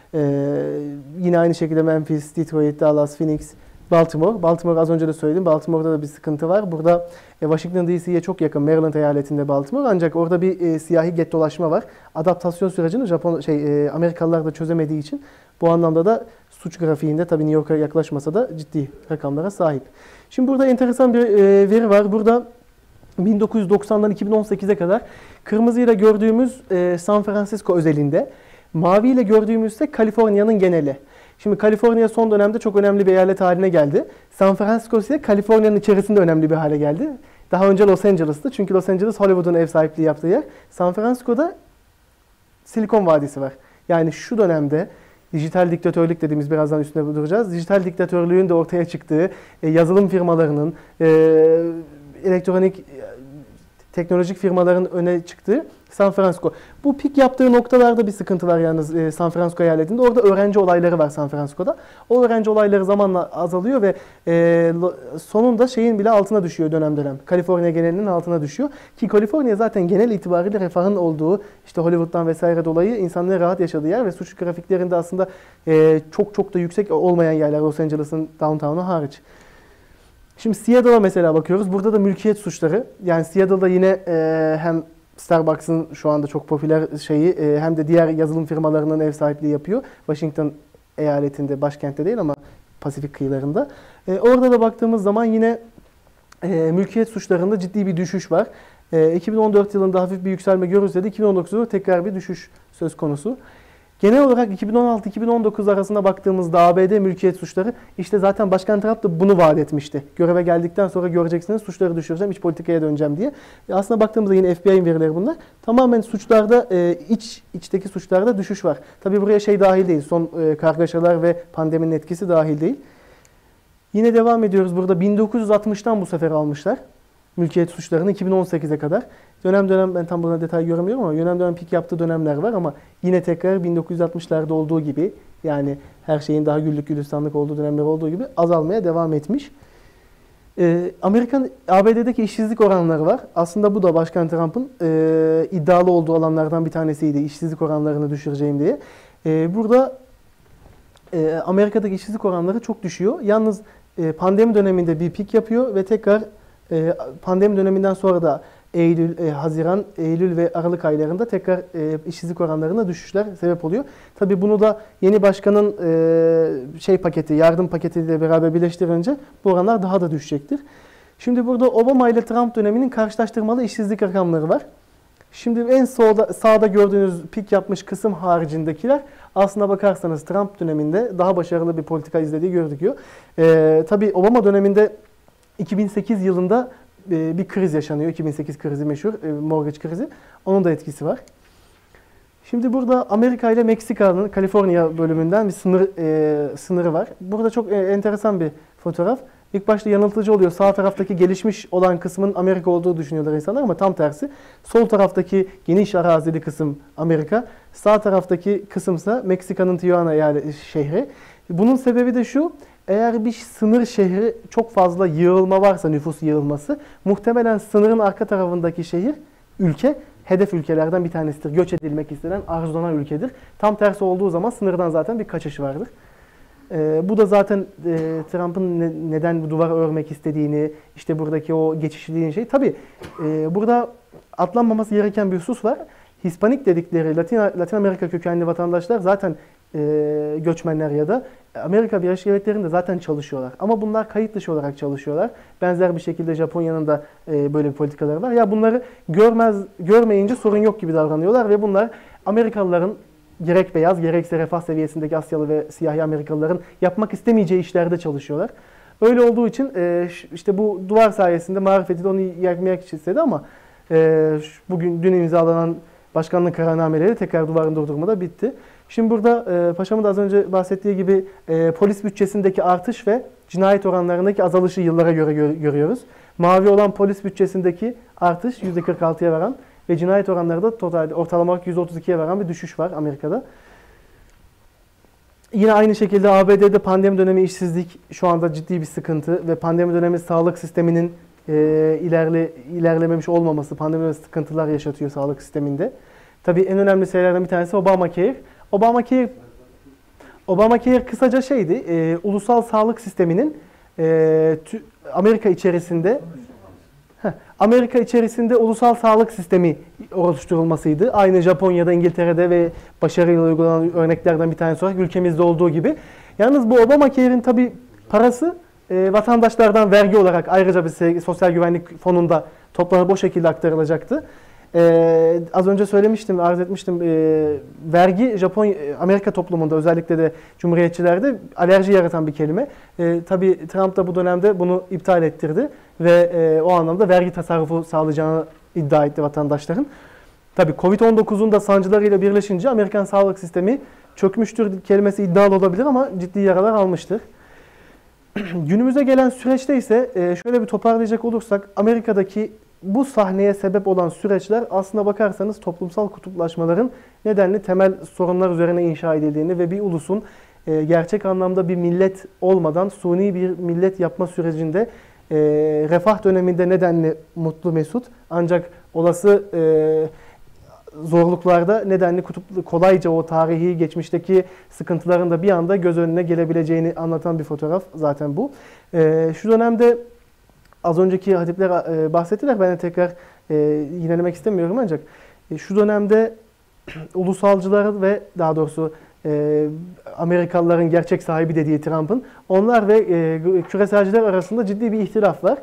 Yine aynı şekilde Memphis, Detroit, Dallas, Phoenix, Baltimore. Baltimore az önce de söyledim. Baltimore'da da bir sıkıntı var. Burada Washington DC'ye çok yakın Maryland eyaletinde Baltimore. Ancak orada bir siyahi gettolaşma var. Adaptasyon sürecini Amerikalılar da çözemediği için bu anlamda da suç grafiğinde tabii New York'a yaklaşmasa da ciddi rakamlara sahip. Şimdi burada enteresan bir veri var. Burada 1990'dan 2018'e kadar kırmızıyla gördüğümüz San Francisco özelinde, maviyle gördüğümüz ise Kaliforniya'nın geneli. Şimdi Kaliforniya son dönemde çok önemli bir eyalet haline geldi. San Francisco ise Kaliforniya'nın içerisinde önemli bir hale geldi. Daha önce Los Angeles'tı. Çünkü Los Angeles Hollywood'un ev sahipliği yaptığı yer. San Francisco'da Silikon Vadisi var. Yani şu dönemde dijital diktatörlük dediğimiz, birazdan üstüne duracağız. Dijital diktatörlüğün de ortaya çıktığı, yazılım firmalarının, elektronik teknolojik firmaların öne çıktığı San Francisco. Bu pik yaptığı noktalarda bir sıkıntı var yalnız San Francisco eyaletinde. Orada öğrenci olayları var San Francisco'da. O öğrenci olayları zamanla azalıyor ve sonunda şeyin bile altına düşüyor dönem dönem. Kaliforniya genelinin altına düşüyor. Ki Kaliforniya zaten genel itibariyle refahın olduğu, işte Hollywood'dan vesaire dolayı insanların rahat yaşadığı yer ve suç grafiklerinde aslında çok da yüksek olmayan yerler, Los Angeles'ın downtown'u hariç. Şimdi Seattle'a mesela bakıyoruz. Burada da mülkiyet suçları. Yani Seattle'da yine hem Starbucks'ın şu anda çok popüler şeyi hem de diğer yazılım firmalarının ev sahipliği yapıyor. Washington eyaletinde, başkentte değil ama Pasifik kıyılarında. Orada da baktığımız zaman yine mülkiyet suçlarında ciddi bir düşüş var. 2014 yılında hafif bir yükselme görürse de 2019 yılında tekrar bir düşüş söz konusu. Genel olarak 2016-2019 arasında baktığımızda ABD mülkiyet suçları, işte zaten Başkan Trump da bunu vaat etmişti. Göreve geldikten sonra göreceksiniz, suçları düşüreceğim, iç politikaya döneceğim diye. Aslında baktığımızda yine FBI'nin verileri bunlar. Tamamen suçlarda, içteki suçlarda düşüş var. Tabii buraya şey dahil değil, son kargaşalar ve pandeminin etkisi dahil değil. Yine devam ediyoruz. Burada 1960'tan bu sefer almışlar mülkiyet suçlarını 2018'e kadar. Dönem dönem, ben tam buna detay göremiyorum ama dönem dönem pik yaptığı dönemler var ama yine tekrar 1960'larda olduğu gibi, yani her şeyin daha güllük gülistanlık olduğu dönemler olduğu gibi azalmaya devam etmiş. ABD'deki işsizlik oranları var. Aslında bu da Başkan Trump'ın iddialı olduğu alanlardan bir tanesiydi. İşsizlik oranlarını düşüreceğim diye. Burada Amerika'daki işsizlik oranları çok düşüyor. Yalnız pandemi döneminde bir pik yapıyor ve tekrar pandemi döneminden sonra da Haziran, Eylül ve Aralık aylarında tekrar işsizlik oranlarına düşüşler sebep oluyor. Tabii bunu da yeni başkanın yardım paketiyle beraber birleştirince bu oranlar daha da düşecektir. Şimdi burada Obama ile Trump döneminin karşılaştırmalı işsizlik rakamları var. Şimdi en sağda gördüğünüz pik yapmış kısım haricindekiler aslına bakarsanız Trump döneminde daha başarılı bir politika izlediği gözüküyor. Tabii Obama döneminde 2008 yılında bir kriz yaşanıyor. 2008 krizi meşhur, mortgage krizi. Onun da etkisi var. Şimdi burada Amerika ile Meksika'nın Kaliforniya bölümünden bir sınırı var. Burada çok enteresan bir fotoğraf. İlk başta yanıltıcı oluyor. Sağ taraftaki gelişmiş olan kısmın Amerika olduğu düşünüyorlar insanlar ama tam tersi. Sol taraftaki geniş arazili kısım Amerika, sağ taraftaki kısımsa Meksika'nın Tijuana şehri. Bunun sebebi de şu: eğer bir sınır şehri çok fazla yığılma varsa, nüfus yığılması, muhtemelen sınırın arka tarafındaki ülke hedef ülkelerden bir tanesidir. Göç edilmek istenen, arzulanan ülkedir. Tam tersi olduğu zaman sınırdan zaten bir kaçış vardır. Bu da zaten Trump'ın neden bu duvarı örmek istediğini, işte buradaki o geçişliliğin tabii burada atlanmaması gereken bir husus var. Hispanik dedikleri Latin Amerika kökenli vatandaşlar zaten göçmenler ya da Amerika Birleşik Devletleri'nde zaten çalışıyorlar. Ama bunlar kayıt dışı olarak çalışıyorlar. Benzer bir şekilde Japonya'nın da böyle bir politikaları var. Ya bunları görmeyince sorun yok gibi davranıyorlar ve bunlar Amerikalıların gerek beyaz gerekse refah seviyesindeki Asyalı ve siyahi Amerikalıların yapmak istemeyeceği işlerde çalışıyorlar. Öyle olduğu için işte bu duvar sayesinde marifeti de onu yakmak istedi ama dün imzalanan başkanlık kararnameleri tekrar duvarın durdurmada bitti. Şimdi burada Paşam'ın da az önce bahsettiği gibi polis bütçesindeki artış ve cinayet oranlarındaki azalışı yıllara göre görüyoruz. Mavi olan polis bütçesindeki artış %46'ya varan ve cinayet oranları da ortalama olarak %32'ye varan bir düşüş var Amerika'da. Yine aynı şekilde ABD'de pandemi dönemi işsizlik şu anda ciddi bir sıkıntı ve pandemi dönemi sağlık sisteminin ilerlememiş olmaması pandemi dönemi sıkıntılar yaşatıyor sağlık sisteminde. Tabii en önemli şeylerden bir tanesi Obamacare. Obamacare kısaca ulusal sağlık sisteminin Amerika içerisinde ulusal sağlık sistemi oluşturulmasıydı. Aynı Japonya'da, İngiltere'de ve başarıyla uygulanan örneklerden bir tanesi olarak ülkemizde olduğu gibi. Yalnız bu Obamacare'in tabii parası vatandaşlardan vergi olarak ayrıca bir sosyal güvenlik fonunda toplanıp o şekilde aktarılacaktı. Az önce söylemiştim, arz etmiştim. Vergi Amerika toplumunda özellikle de Cumhuriyetçilerde alerji yaratan bir kelime. Tabii Trump da bu dönemde bunu iptal ettirdi ve o anlamda vergi tasarrufu sağlayacağını iddia etti vatandaşların. Tabii Covid-19'un da sancılarıyla birleşince Amerikan sağlık sistemi çökmüştür kelimesi iddialı olabilir ama ciddi yaralar almıştır. Günümüze gelen süreçte ise şöyle bir toparlayacak olursak Amerika'daki bu sahneye sebep olan süreçler aslına bakarsanız toplumsal kutuplaşmaların nedenli temel sorunlar üzerine inşa edildiğini ve bir ulusun gerçek anlamda bir millet olmadan suni bir millet yapma sürecinde refah döneminde nedenli mutlu mesut ancak olası zorluklarda nedenli kolayca o tarihi geçmişteki sıkıntıların da bir anda göz önüne gelebileceğini anlatan bir fotoğraf zaten bu. Şu dönemde az önceki hatipler bahsettiler. Ben de tekrar yinelemek istemiyorum ancak şu dönemde ulusalcılar ve daha doğrusu Amerikalıların gerçek sahibi dediği Trump'ın onlar ve küreselciler arasında ciddi bir ihtilaf var.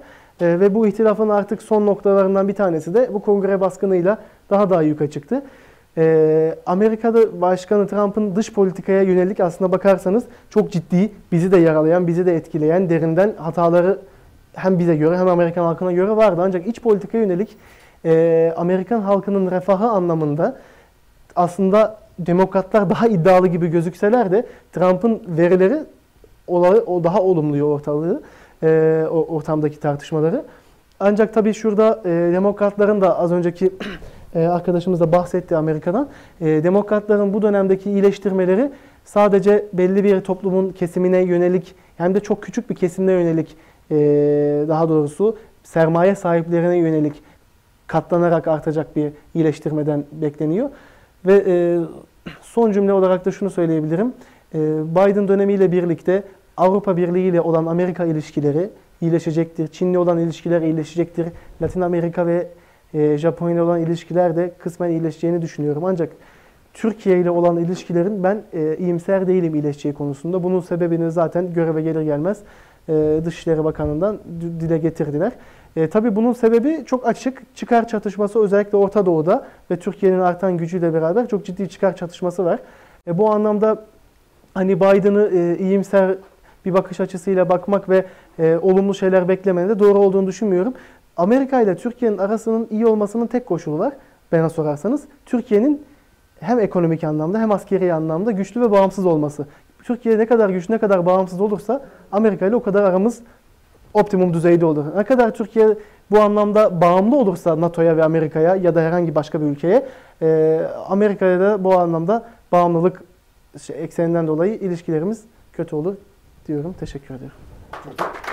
Ve bu ihtilafın artık son noktalarından bir tanesi de bu kongre baskınıyla daha da yuka çıktı. Amerika'da Başkanı Trump'ın dış politikaya yönelik aslında bakarsanız çok ciddi, bizi de yaralayan, bizi de etkileyen derinden hataları hem bize göre hem Amerikan halkına göre vardı. Ancak iç politikaya yönelik Amerikan halkının refahı anlamında aslında demokratlar daha iddialı gibi gözükseler de Trump'ın verileri o daha olumluyor ortamdaki tartışmaları. Ancak tabii şurada demokratların da az önceki arkadaşımız da bahsetti Amerika'dan. Demokratların bu dönemdeki iyileştirmeleri sadece belli bir toplumun kesimine yönelik hem de çok küçük bir kesimine yönelik daha doğrusu sermaye sahiplerine yönelik katlanarak artacak bir iyileştirmeden bekleniyor. Ve son cümle olarak da şunu söyleyebilirim. Biden dönemiyle birlikte Avrupa Birliği ile olan Amerika ilişkileri iyileşecektir. Çin'le olan ilişkiler iyileşecektir. Latin Amerika ve Japonya ile olan ilişkiler de kısmen iyileşeceğini düşünüyorum. Ancak Türkiye ile olan ilişkilerin ben iyimser değilim iyileşeceği konusunda. Bunun sebebini zaten göreve gelir gelmez Dışişleri Bakanı'ndan dile getirdiler. Tabii bunun sebebi çok açık. Çıkar çatışması özellikle Orta Doğu'da ve Türkiye'nin artan gücüyle beraber çok ciddi çıkar çatışması var. Bu anlamda hani Biden'ı iyimser bir bakış açısıyla bakmak ve olumlu şeyler beklemenin de doğru olduğunu düşünmüyorum. Amerika ile Türkiye'nin arasının iyi olmasının tek koşulu var bana sorarsanız. Türkiye'nin hem ekonomik anlamda hem askeri anlamda güçlü ve bağımsız olması. Türkiye ne kadar güçlü, ne kadar bağımsız olursa Amerika ile o kadar aramız optimum düzeyde olur. Ne kadar Türkiye bu anlamda bağımlı olursa NATO'ya ve Amerika'ya ya da herhangi başka bir ülkeye Amerika'ya da bu anlamda bağımlılık ekseninden dolayı ilişkilerimiz kötü olur diyorum. Teşekkür ederim.